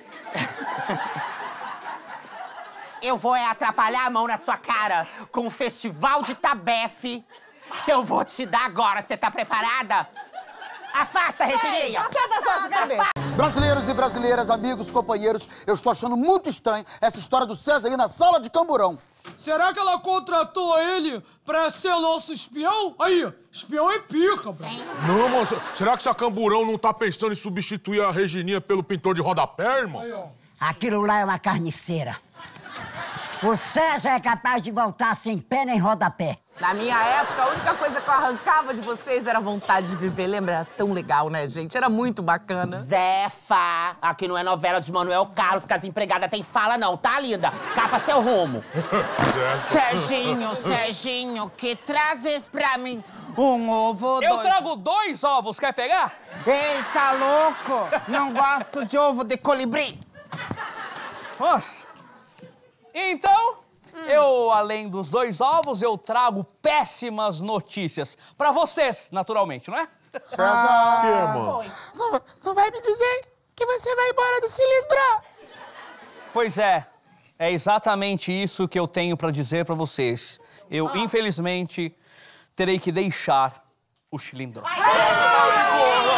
Eu vou é atrapalhar a mão na sua cara com o festival de tabefe que eu vou te dar agora. Você tá preparada? Afasta, Regininha! Afasta, só, quero ver. Brasileiros e brasileiras, amigos, companheiros, eu estou achando muito estranho essa história do César aí na sala de Camburão. Será que ela contratou ele pra ser nosso espião? Aí, espião é pica, bro. Não, moça, será que essa Camburão não tá pensando em substituir a Regininha pelo pintor de rodapé, irmão? Aí, ó. Aquilo lá é uma carniceira. O César é capaz de voltar sem pé nem rodapé. Na minha época, a única coisa que eu arrancava de vocês era a vontade de viver. Lembra? Era tão legal, né, gente? Era muito bacana. Zefa, aqui não é novela de Manuel Carlos, que as empregadas têm fala não, tá, linda? Capa seu rumo. Serginho, Serginho, que trazes pra mim um ovo... Eu dois... trago dois ovos, quer pegar? Eita, louco! Não gosto de ovo de colibri. Nossa. Então, hum. eu, além dos dois ovos, eu trago péssimas notícias. Pra vocês, naturalmente, não é? César! Ah, que, mano? Não, não vai me dizer que você vai embora do Cilindro? Pois é. É exatamente isso que eu tenho pra dizer pra vocês. Eu, ah. infelizmente, terei que deixar o Chilindró. Vai embora!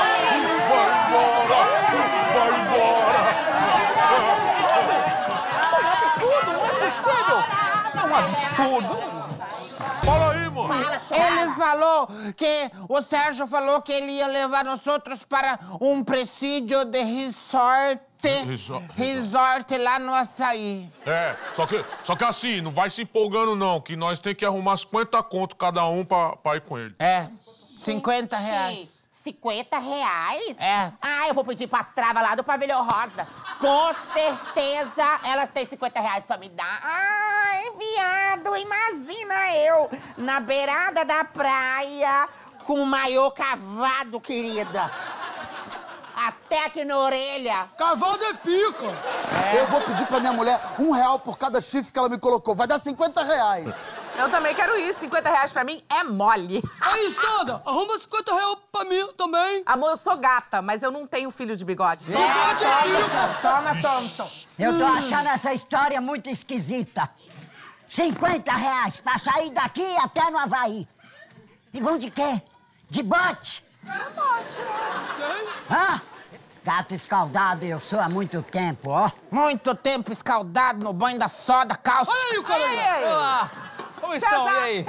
Vai embora! É um absurdo! Fala aí, mano! Ele falou que... O Sérgio falou que ele ia levar nós outros para um presídio de resort. Resort. Resort lá no Açaí. É, só que, só que assim, não vai se empolgando não, que nós tem que arrumar cinquenta conto cada um pra, pra ir com ele. É, cinquenta reais. cinquenta reais? É. Ah, eu vou pedir pras travas lá do Pavilhão Rosa. Com certeza elas têm cinquenta reais pra me dar. Ai, viado, imagina eu na beirada da praia com o maiô cavado, querida. Até aqui na orelha. Cavado é pica. É. Eu vou pedir pra minha mulher um real por cada chifre que ela me colocou. Vai dar cinquenta reais. Eu também quero ir. cinquenta reais pra mim é mole. Aí, Sandra, arruma cinquenta reais pra mim também. Amor, eu sou gata, mas eu não tenho filho de bigode. É, toma, toma, tonto. Eu tô achando essa história muito esquisita. cinquenta reais pra sair daqui até no Havaí. E vão de quê? De bote? É bote, Sei. Hã? Gato escaldado eu sou há muito tempo, ó. Muito tempo escaldado no banho da soda cáustica. Olha aí o cara aí. Olá! Como estão? E aí?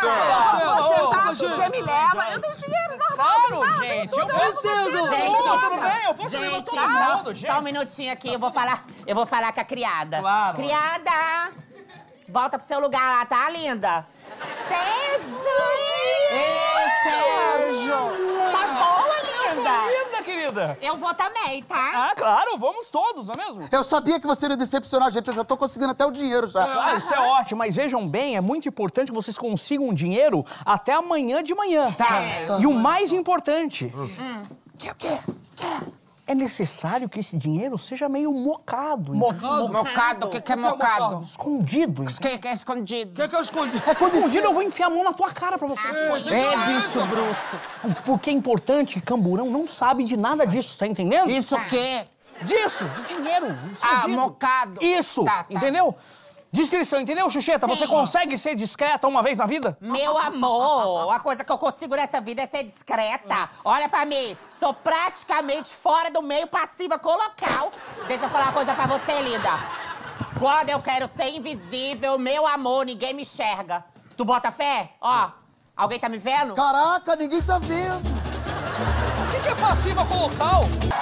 Você tá, você me leva. Eu tenho dinheiro normal. Claro, gente. Eu preciso. Gente, tudo bem? Eu posso levar gente, todo mundo, só um minutinho aqui, eu vou falar, eu vou falar com a criada. Claro. Criada, volta pro seu lugar lá, tá, linda? César! Ei, Sérgio! Tá boa, linda? Linda, querida. Eu vou também, tá? Ah, claro, vamos todos, não é mesmo? Eu sabia que você ia decepcionar a gente. Eu já tô conseguindo até o dinheiro já. Claro, isso é ótimo, mas vejam bem, é muito importante que vocês consigam dinheiro até amanhã de manhã. Tá. E o mais importante... Hum. Que o quê? É necessário que esse dinheiro seja meio mocado. Mocado? Mocado? O que, que é mocado? Escondido. O que, que é escondido? O que, que eu escondi? É quando escondido eu vou enfiar a mão na tua cara pra você. Ei, bicho bruto. Porque é importante, camburão não sabe de nada disso, tá entendendo? Isso o quê? Disso, de dinheiro. Ah, escondido. mocado. Isso, Tá, tá. entendeu? Descrição, entendeu, Xuxeta? Sim. Você consegue ser discreta uma vez na vida? Meu amor, a coisa que eu consigo nessa vida é ser discreta. Olha pra mim, sou praticamente fora do meio passiva colocal. Deixa eu falar uma coisa pra você, linda. Quando eu quero ser invisível, meu amor, ninguém me enxerga. Tu bota fé? Ó, alguém tá me vendo? Caraca, ninguém tá vendo. O que, que é passiva colocal?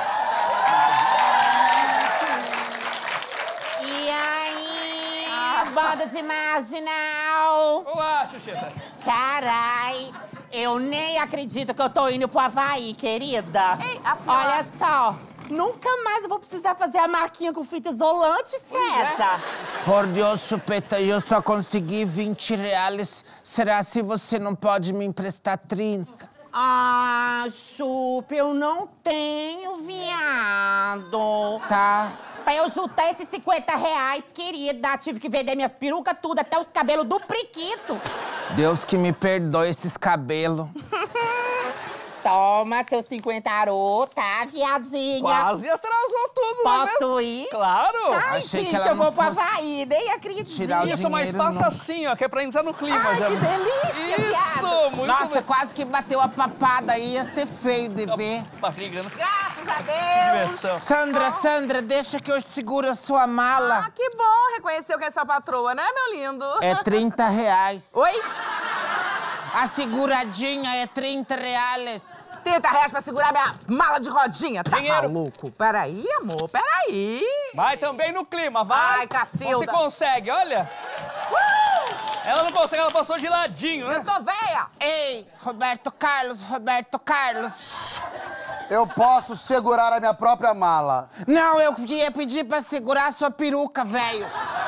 E aí, bando de marginal? Olá, Xuxeta. Carai, eu nem acredito que eu tô indo pro Havaí, querida. Ei, afinal... Olha só, nunca mais eu vou precisar fazer a marquinha com fita isolante, César. Por Deus, Chupeta, eu só consegui vinte reais. Será se você não pode me emprestar trinta? Ah, Chupa, eu não tenho, viado. Tá. Pra eu juntar esses cinquenta reais, querida, tive que vender minhas perucas tudo, até os cabelos do priquito. Deus que me perdoe esses cabelos. Toma, seu cinquenta arô, tá, viadinha? Quase atrasou tudo, não é Posso mesmo? ir? Claro. Ai, Achei gente, que ela eu vou não pro fosse Havaí, nem acredito. tirar o Isso, mas dinheiro, faça não. assim, ó, que é pra entrar no clima. Ai, já. que delícia, Isso, viado. muito Nossa, bem. quase que bateu a papada aí, ia ser feio de ver. Barriga, né? Graças a Deus. Diversão. Sandra, Sandra, deixa que eu seguro a sua mala. Ah, que bom. Reconheceu que é sua patroa, né, meu lindo? É trinta reais. Oi? A seguradinha é trinta reais. trinta reais pra segurar minha mala de rodinha. Tá Dinheiro. maluco? Peraí, amor, peraí. Vai também no clima, vai. Ai, Cacilda. Você consegue, olha. Uh! Ela não consegue, ela passou de ladinho, né? Eu tô véia. Ei, Roberto Carlos, Roberto Carlos. Eu posso segurar a minha própria mala. Não, eu ia pedir pra segurar a sua peruca, velho.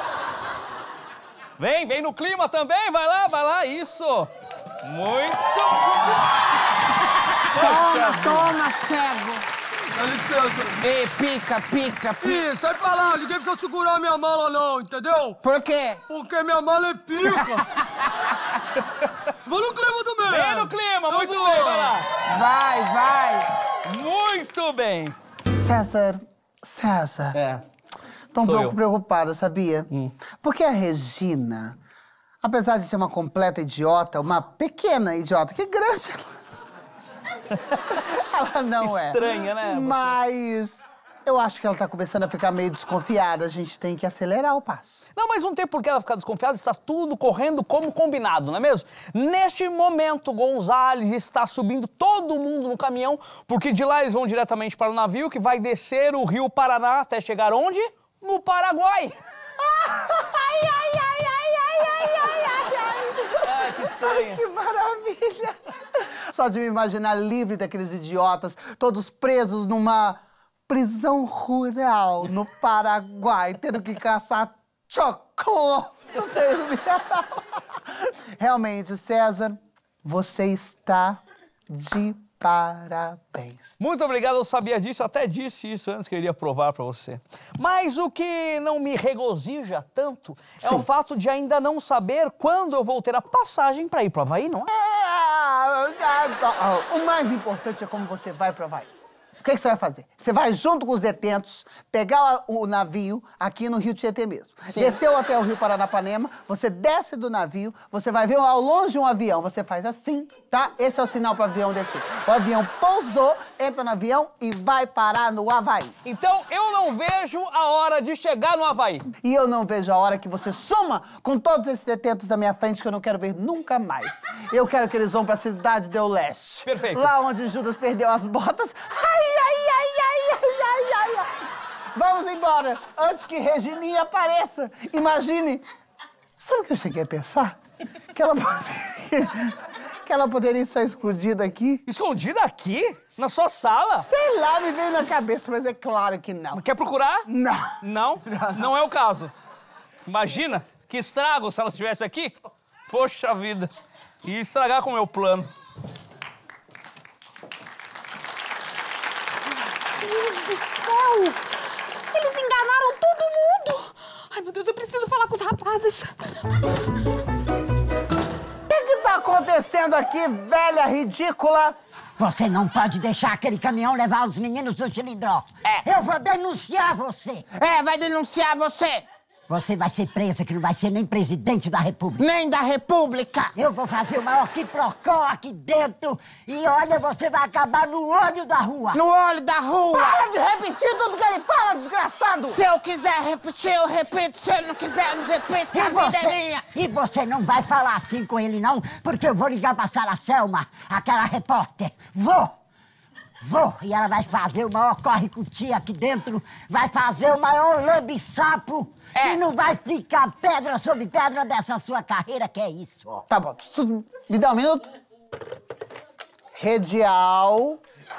Vem, vem no clima também, vai lá, vai lá, isso. Muito... Toma, toma, cego. Dá licença. Ei, pica, pica, pica. Ih, sai pra lá. Ninguém precisa segurar minha mala, não, entendeu? Por quê? Porque minha mala é pica. Vou no clima também. Vem no clima, muito Eu bem, vou. vai lá. Vai, vai. Muito bem. César, César. É. Tô um Sou pouco eu. preocupada, sabia? Hum. Porque a Regina, apesar de ser uma completa idiota, uma pequena idiota, que grande ela, ela não é. Estranha, né? Mas eu acho que ela tá começando a ficar meio desconfiada. A gente tem que acelerar o passo. Não, mas não tem por que ela ficar desconfiada, está tudo correndo como combinado, não é mesmo? Neste momento, Gonzales está subindo todo mundo no caminhão, porque de lá eles vão diretamente para o navio, que vai descer o Rio Paraná até chegar onde? No Paraguai! Ai, ai, ai, ai, ai, ai, ai, ai, ai. Ai, que estranha. Ai, que maravilha. Só de me imaginar livre daqueles idiotas, todos presos numa prisão rural no Paraguai, tendo que caçar chocolate. Realmente, César, você está de parabéns. Muito obrigado, eu sabia disso, eu até disse isso antes que eu iria provar pra você. Mas o que não me regozija tanto é Sim. o fato de ainda não saber quando eu vou ter a passagem pra ir pro Havaí, não é? É, o mais importante é como você vai pro Havaí. O que, que você vai fazer? Você vai junto com os detentos, pegar o navio aqui no Rio Tietê mesmo. Sim. Desceu até o Rio Paranapanema, você desce do navio, você vai ver ao longe um avião, você faz assim, tá? Esse é o sinal pro avião descer. O avião pousou, entra no avião e vai parar no Havaí. Então eu não vejo a hora de chegar no Havaí. E eu não vejo a hora que você suma com todos esses detentos da minha frente que eu não quero ver nunca mais. Eu quero que eles vão pra Cidade do Leste. Perfeito. Lá onde Judas perdeu as botas. Ai, ai, ai, ai, ai, ai, ai, ai. Vamos embora, antes que Regininha apareça. Imagine. Sabe o que eu cheguei a pensar? Que ela poderia, que ela poderia estar escondida aqui. Escondida aqui? Na sua sala? Sei lá, me veio na cabeça, mas é claro que não. Quer procurar? Não. Não? Não, não é o caso. Imagina que estrago se ela estivesse aqui. Poxa vida. Ia estragar com o meu plano. Deus do céu! Eles enganaram todo mundo! Ai, meu Deus, eu preciso falar com os rapazes. O que que tá acontecendo aqui, velha ridícula? Você não pode deixar aquele caminhão levar os meninos do Chilindró. É. Eu vou denunciar você. É, vai denunciar você. Você vai ser presa, que não vai ser nem presidente da República. Nem da República. Eu vou fazer o maior quiprocó aqui dentro. E olha, você vai acabar no olho da rua. No olho da rua. Para de repetir tudo que ele fala, desgraçado! Se eu quiser repetir, eu repito. Se ele não quiser, eu não repito. E A vida é você, minha. e você não vai falar assim com ele, não, porque eu vou ligar pra Sara Selma, aquela repórter. Vou! Vou! E ela vai fazer o maior corre-cuti aqui dentro, vai fazer o maior lambe-sapo É. e não vai ficar pedra sobre pedra dessa sua carreira, que é isso. ó. Tá bom, su- me dá um minuto. Redial.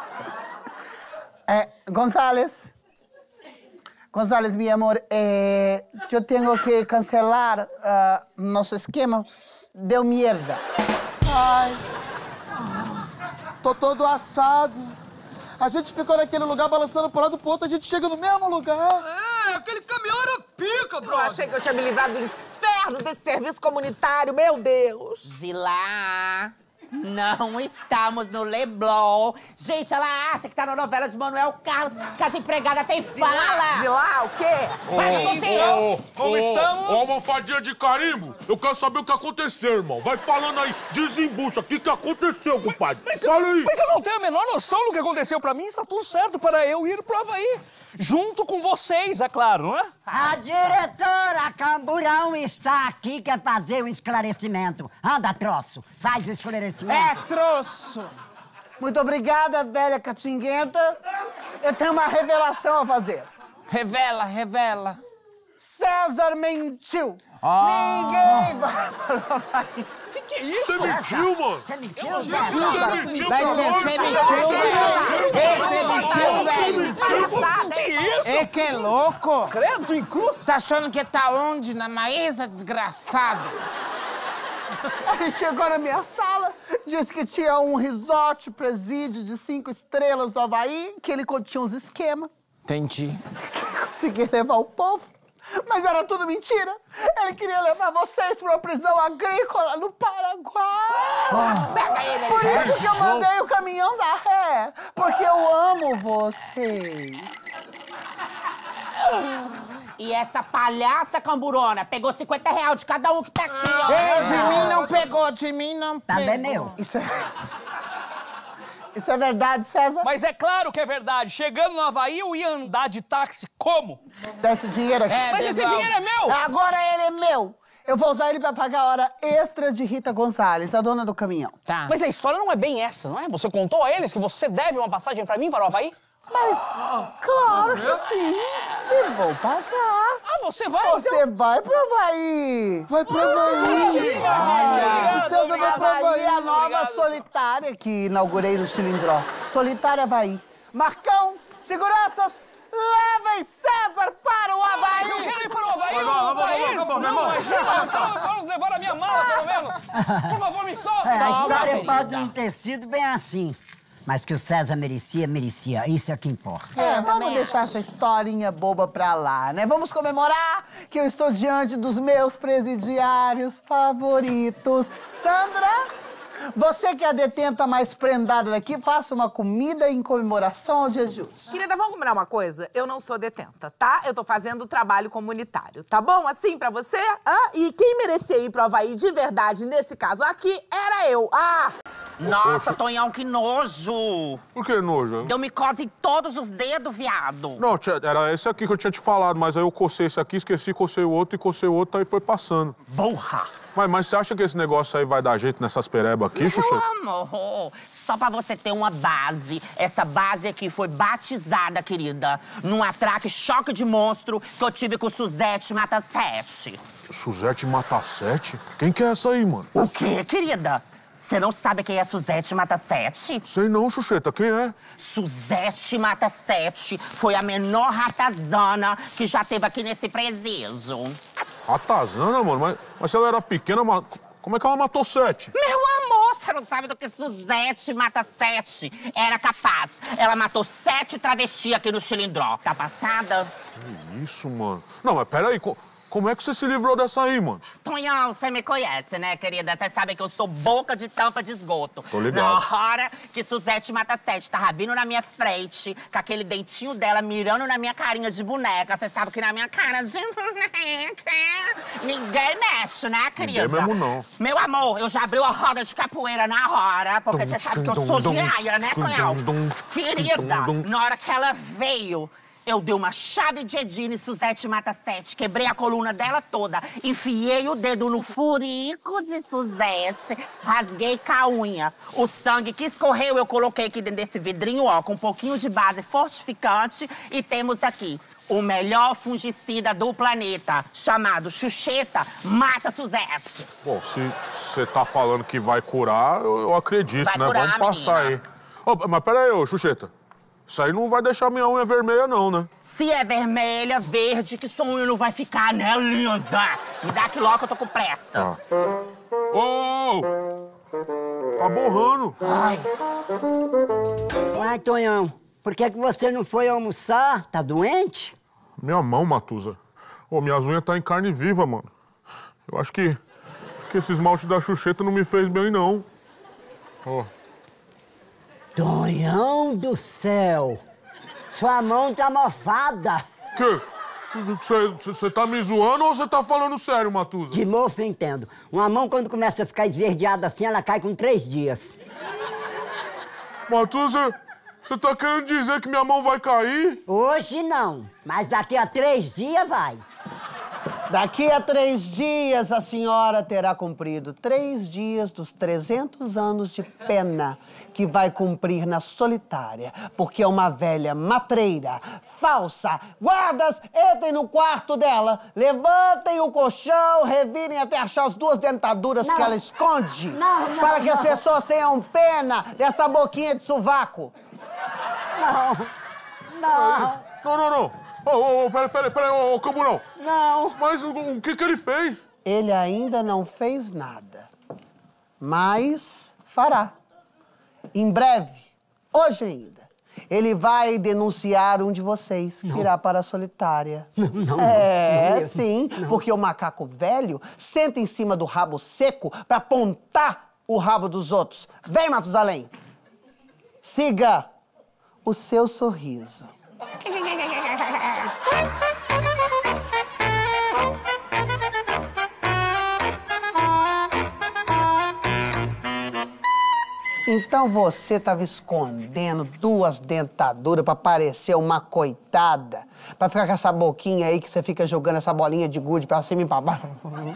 É, González. González, meu amor, é, eu tenho que cancelar ah, nosso esquema. Deu merda. Ai, tô todo assado. A gente ficou naquele lugar balançando pro lado pro outro, a gente chega no mesmo lugar. É, aquele caminhão era pica, Eu brother. achei que eu tinha me livrado do inferno desse serviço comunitário, meu Deus. Zilá, não estamos no Leblon. Gente, ela acha que tá na novela de Manuel Carlos, que as empregadas têm fala. Zilá, o quê? Vai com você. Como estamos? Ô, almofadinha de carimbo, eu quero saber o que aconteceu, irmão. Vai falando aí, desembucha. O que que aconteceu, compadre? Fala aí. Mas eu não tenho a menor noção do que aconteceu pra mim. Está tudo certo para eu ir pro Havaí. Junto com vocês, é claro, não é? A diretora Camburão está aqui, quer fazer um esclarecimento. Anda, troço, faz o esclarecimento. É, troço. Muito obrigada, velha catinguenta. Eu tenho uma revelação a fazer. Revela, revela. César mentiu. Ah. Ninguém vai para o Havaí. Que que é isso? Você mentiu, mano? Você mentiu, Você César? mentiu, Vai pra ser, nós. você mentiu, velho. Você mentiu, velho. Que isso? É que é louco. Credo, em cruz? Tá achando que tá onde? Na Maísa, desgraçado? Ele chegou na minha sala, disse que tinha um resort presídio de cinco estrelas do Havaí, que ele tinha uns esquemas, Entendi. que ele conseguia levar o povo. Mas era tudo mentira. Ele queria levar vocês para uma prisão agrícola no Paraguai. Pega ele aí. Por isso que eu mandei o caminhão da ré. Porque eu amo vocês. E essa palhaça camburona pegou cinquenta reais de cada um que tá aqui, ó. Ei, de mim não pegou, de mim não pegou. Também meu. Isso é... Isso é verdade, César? Mas é claro que é verdade. Chegando no Havaí, eu ia andar de táxi como? Dá esse dinheiro aqui. É, Mas esse devolve. dinheiro é meu! Agora ele é meu. Eu vou usar ele pra pagar a hora extra de Rita Gonzalez, a dona do caminhão. Tá. Mas a história não é bem essa, não é? Você contou a eles que você deve uma passagem pra mim para o Havaí? Mas, claro que sim. E vou pagar. Ah, você vai, Você então? vai pro Havaí. Vai pro Havaí. Olha, O César vai pro Havaí. é a nova solitária que inaugurei no Chilindró. Solitária Havaí. Marcão, seguranças, levem César para o Havaí. Eu quero ir para o Havaí, Vai, o vai, vai, país! vai, vai, Não, vai, imagina, só vamos levar a minha mala, pelo menos. Por favor, me solta. É, a Não, história não, pode não ter sido bem assim. Mas que o César merecia, merecia. Isso é que importa. É, vamos deixar essa historinha boba pra lá, né? Vamos comemorar que eu estou diante dos meus presidiários favoritos. Sandra, você que é a detenta mais prendada daqui, faça uma comida em comemoração ao dia de hoje. Querida, vamos combinar uma coisa? Eu não sou detenta, tá? Eu tô fazendo trabalho comunitário, tá bom? Assim pra você? Hã? E quem merecia ir pro Havaí de verdade, nesse caso aqui, era eu. Ah! Nossa, Tonhão, que nojo! Por que nojo? Deu micose em todos os dedos, viado. Não, tia, era esse aqui que eu tinha te falado, mas aí eu cocei esse aqui, esqueci, cocei o outro e cocei o outro, aí foi passando. Burra! Mas, mas você acha que esse negócio aí vai dar jeito nessas perebas aqui, Xuxa? Meu amor, só pra você ter uma base, essa base aqui foi batizada, querida, num atraque choque de monstro que eu tive com o Suzete Mata Sete. Suzete Mata Sete? Quem que é essa aí, mano? O quê, querida? Você não sabe quem é Suzete Mata Sete? Sei não, Xuxeta, quem é? Suzete Mata Sete foi a menor ratazana que já teve aqui nesse presídio. Ratazana, mano? Mas, mas se ela era pequena, ma- como é que ela matou sete? Meu amor, você não sabe do que Suzete Mata Sete era capaz. Ela matou sete travestis aqui no Chilindró. Tá passada? Que isso, mano? Não, mas peraí, co- como é que você se livrou dessa aí, mano? Tonhão, você me conhece, né, querida? Você sabe que eu sou boca de tampa de esgoto. Tô ligado. Na hora que Suzete Mata Sete tava vindo na minha frente, com aquele dentinho dela mirando na minha carinha de boneca, você sabe que na minha cara de boneca ninguém mexe, né, querida? Ninguém mesmo não. Meu amor, eu já abri a roda de capoeira na hora, porque você sabe que eu sou giraia, né, Tonhão? Querida, na hora que ela veio, eu dei uma chave de Edine Suzete Mata Sete, quebrei a coluna dela toda, enfiei o dedo no furico de Suzete, rasguei com a unha. O sangue que escorreu eu coloquei aqui dentro desse vidrinho, ó, com um pouquinho de base fortificante. E temos aqui o melhor fungicida do planeta, chamado Xuxeta Mata Suzete. Bom, se você tá falando que vai curar, eu, eu acredito, Vai né? curar, Vamos passar menina. aí. Ô, mas peraí, ô, Xuxeta. Isso aí não vai deixar minha unha vermelha, não, né? Se é vermelha, verde, que sua unha não vai ficar, né, linda? Me dá aqui logo que eu tô com pressa. Ah. Ô! Tá borrando. Ai. Uai, Tonhão, por que, que você não foi almoçar? Tá doente? Minha mão, Matusa. Ô, minhas unhas tá em carne viva, mano. Eu acho que... Acho que esse esmalte da Xuxeta não me fez bem, não. Ó. Tonhão do céu! Sua mão tá mofada! Que? Você tá me zoando ou você tá falando sério, Matusa? De mofo eu entendo. Uma mão, quando começa a ficar esverdeada assim, ela cai com três dias. Matusa, você tá querendo dizer que minha mão vai cair? Hoje não, mas daqui a três dias vai. Daqui a três dias, a senhora terá cumprido três dias dos trezentos anos de pena que vai cumprir na solitária, porque é uma velha matreira, falsa. Guardas, entrem no quarto dela, levantem o colchão, revirem até achar as duas dentaduras Não. que ela esconde. Não, não, para que as não. pessoas tenham pena dessa boquinha de sovaco. Não, não, Não, não, não. Ô, ô, ô, peraí, peraí, peraí, ô, ô, Camburão. não. Mas o, o que que ele fez? Ele ainda não fez nada, mas fará. Em breve, hoje ainda, ele vai denunciar um de vocês que irá para a solitária. Não, não, É, não mesmo. sim, porque o macaco velho senta em cima do rabo seco para apontar o rabo dos outros. Vem, Matusalém. Siga o seu sorriso. Então você tava escondendo duas dentaduras pra parecer uma coitada? Pra ficar com essa boquinha aí que você fica jogando essa bolinha de gude pra cima e pra baixo?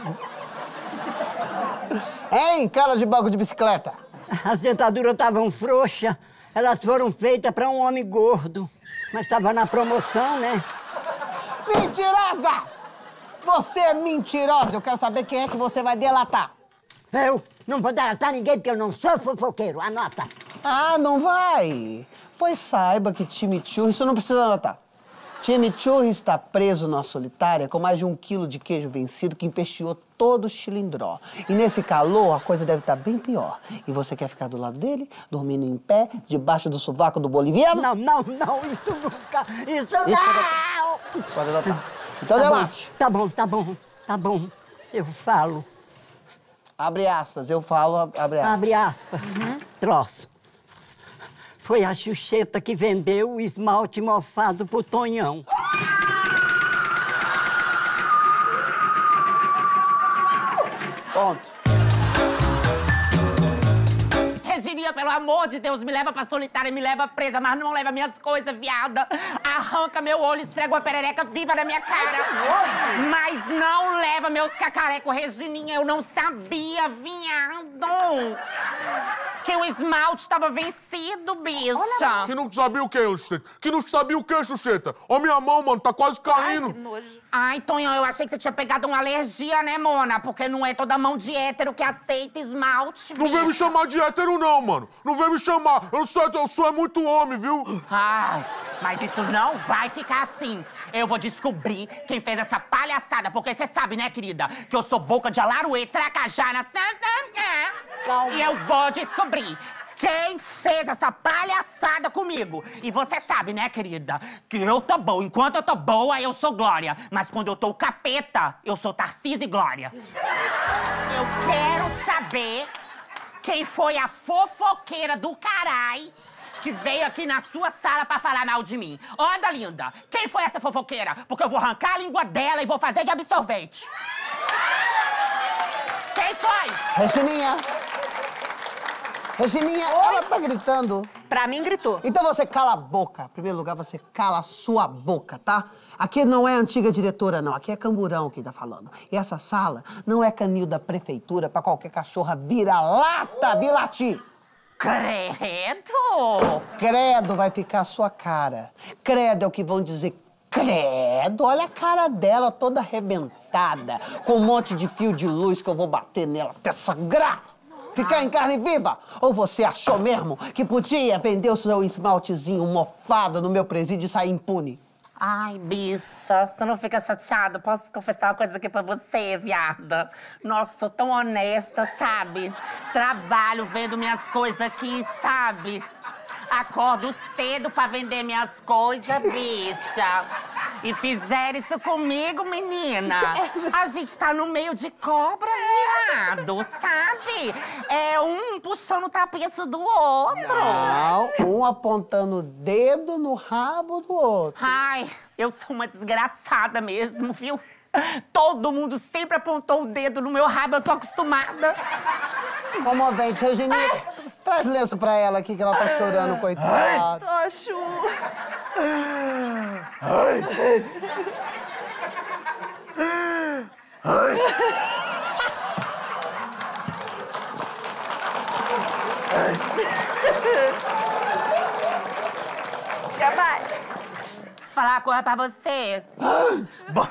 Hein, cara de banco de bicicleta? As dentaduras estavam frouxas. Elas foram feitas pra um homem gordo. Mas tava na promoção, né? Mentirosa! Você é mentirosa. Eu quero saber quem é que você vai delatar. Eu não vou delatar ninguém porque eu não sou fofoqueiro. Anota. Ah, não vai? Pois saiba que Chimichurri, isso não precisa anotar. Chimichurri está preso na solitária com mais de um quilo de queijo vencido que empesteou todo o Chilindró. E nesse calor, a coisa deve estar bem pior. E você quer ficar do lado dele, dormindo em pé, debaixo do sovaco do boliviano? Não, não, não, isso nunca, isso não! Pode adotar. Então tá delate. Bom, tá bom, tá bom, tá bom. Eu falo. Abre aspas, eu falo, abre aspas. Abre aspas. Uhum. Troço. Foi a Xuxeta que vendeu o esmalte mofado pro Tonhão. Ponto. Regininha, pelo amor de Deus, me leva pra solitária, me leva presa, mas não leva minhas coisas, viada. Arranca meu olho, esfrega uma perereca viva na minha cara. Ai, mas não leva meus cacarecos, Regininha. Eu não sabia, viado, que o esmalte estava vencido, bicha. Que não sabia o quê, Xuxeta? Que não sabia o quê, Xuxeta? Ó, minha mão, mano, tá quase caindo. Ai, que nojo. Ai, Tonhão, eu achei que você tinha pegado uma alergia, né, Mona? Porque não é toda mão de hétero que aceita esmalte, Não vem me chamar de hétero, não, mano. Não vem me chamar. Eu sou, eu sou é muito homem, viu? Ai, mas isso não vai ficar assim. Eu vou descobrir quem fez essa palhaçada. Porque você sabe, né, querida? Que eu sou boca de Alaruê, Tracajá, Santa... Calma. E eu vou descobrir quem fez essa palhaçada comigo. E você sabe, né, querida, que eu tô boa. Enquanto eu tô boa, eu sou Glória. Mas quando eu tô o capeta, eu sou Tarcísio e Glória. Eu quero saber quem foi a fofoqueira do carai que veio aqui na sua sala pra falar mal de mim. Olha, linda, quem foi essa fofoqueira? Porque eu vou arrancar a língua dela e vou fazer de absorvente. Quem foi? Regininha. Regininha, Oi? Ela tá gritando. Pra mim, gritou. Então você cala a boca. Em primeiro lugar, você cala a sua boca, tá? Aqui não é a antiga diretora, não. Aqui é Camburão quem tá falando. E essa sala não é canil da prefeitura pra qualquer cachorra vira-lata, Bilati. Credo! Credo vai ficar a sua cara. Credo é o que vão dizer. Credo, olha a cara dela toda arrebentada, com um monte de fio de luz que eu vou bater nela até sangrar. Ficar em carne viva? Ou você achou mesmo que podia vender o seu esmaltezinho mofado no meu presídio e sair impune? Ai, bicha, você não fica chateada? Posso confessar uma coisa aqui pra você, viada? Nossa, sou tão honesta, sabe? Trabalho vendo minhas coisas aqui, sabe? Acordo cedo pra vender minhas coisas, bicha. E fizeram isso comigo, menina. A gente tá no meio de cobra, viado, sabe? É um puxando o tapete do outro. Não, um apontando o dedo no rabo do outro. Ai, eu sou uma desgraçada mesmo, viu? Todo mundo sempre apontou o dedo no meu rabo, eu tô acostumada. Comovente, Regininha, traz lenço pra ela aqui que ela tá chorando, coitada. Acho. Ai. Ai. Quer mais? Falar uma coisa pra você. Bo...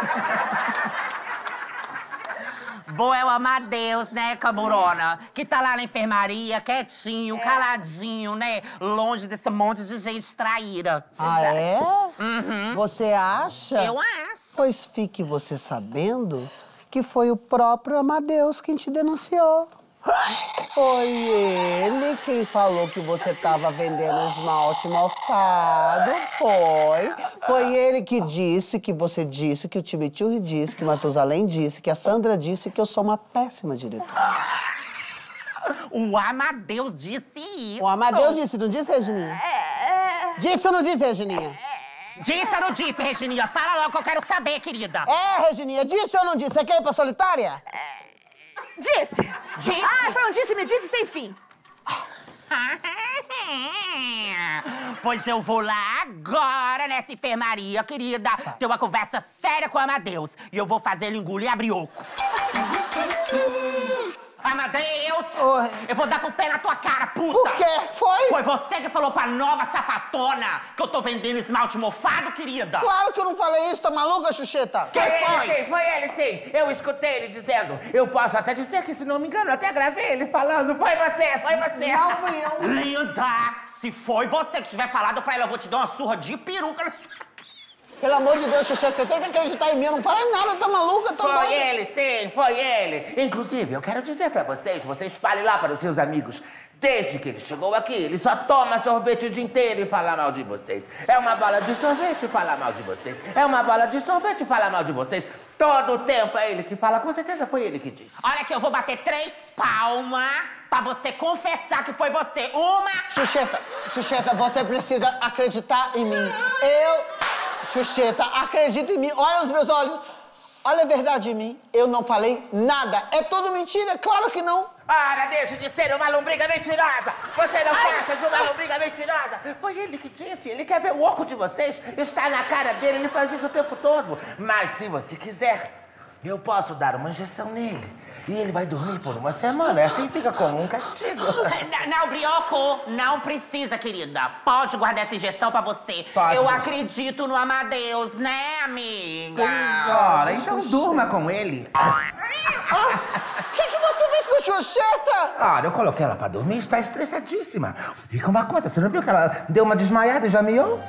Boa é o Amadeus, né, Camburona? Que tá lá na enfermaria, quietinho, é. caladinho, né? Longe desse monte de gente traíra. Ah, é? Uhum. Você acha? Eu acho. Pois fique você sabendo que foi o próprio Amadeus quem te denunciou. Foi ele quem falou que você tava vendendo esmalte mofado. Foi. Foi ele que disse, que você disse, que o Chimichurri disse, que o Matusalém disse, que a Sandra disse que eu sou uma péssima diretora. O Amadeus disse isso. O Amadeus disse, não disse, Regininha? É. Disse ou não disse, Regininha? Disse ou não disse, Regininha? Fala logo que eu quero saber, querida. É, Regininha, disse ou não disse? Você quer ir pra solitária? Disse. Disse? Ah, foi um disse-me disse sem fim. Pois eu vou lá agora nessa enfermaria, querida, ter uma conversa séria com o Amadeus. E eu vou fazer ele engolir a brioco. Amadeus! Oi. Eu vou dar com o pé na tua cara, puta! Por quê? Foi? Foi você que falou pra nova sapatona que eu tô vendendo esmalte mofado, querida! Claro que eu não falei isso, tá maluca, Xuxeta? Quem foi? Ele, sim, foi ele, sim. Eu escutei ele dizendo. Eu posso até dizer que, se não me engano, eu até gravei ele falando. Foi você, foi você. Não fui eu. Linda! Se foi você que tiver falado pra ela, eu vou te dar uma surra de peruca na sua... Pelo amor de Deus, Xuxeta, você tem que acreditar em mim. Eu não falei nada, tá maluca? Tá Foi doida. ele, sim, foi ele. Inclusive, eu quero dizer pra vocês, vocês falem lá para os seus amigos. Desde que ele chegou aqui, ele só toma sorvete o dia inteiro e fala mal de vocês. É uma bola de sorvete e fala mal de vocês. É uma bola de sorvete e fala mal de vocês. Todo o tempo é ele que fala. Com certeza foi ele que disse. Olha que eu vou bater três palmas pra você confessar que foi você. Uma... Xuxeta, Xuxeta, você precisa acreditar em mim. Eu... Xuxeta, acredita em mim. Olha nos meus olhos. Olha a verdade em mim. Eu não falei nada. É tudo mentira? Claro que não. Ora, deixe de ser uma lombriga mentirosa! Você não passa de uma lombriga mentirosa! Foi ele que disse, ele quer ver o oco de vocês, está na cara dele, ele faz isso o tempo todo. Mas se você quiser, eu posso dar uma injeção nele. E ele vai dormir por uma semana, assim fica como um castigo. Não, Brioco, não precisa, querida. Pode guardar essa injeção pra você. Pode. Eu acredito no Amadeus, né, amiga? Ora, então durma com ele. O que, que você fez com a Xuxeta? Ora, eu coloquei ela pra dormir, está estressadíssima. E com uma coisa, você não viu que ela deu uma desmaiada e já miou?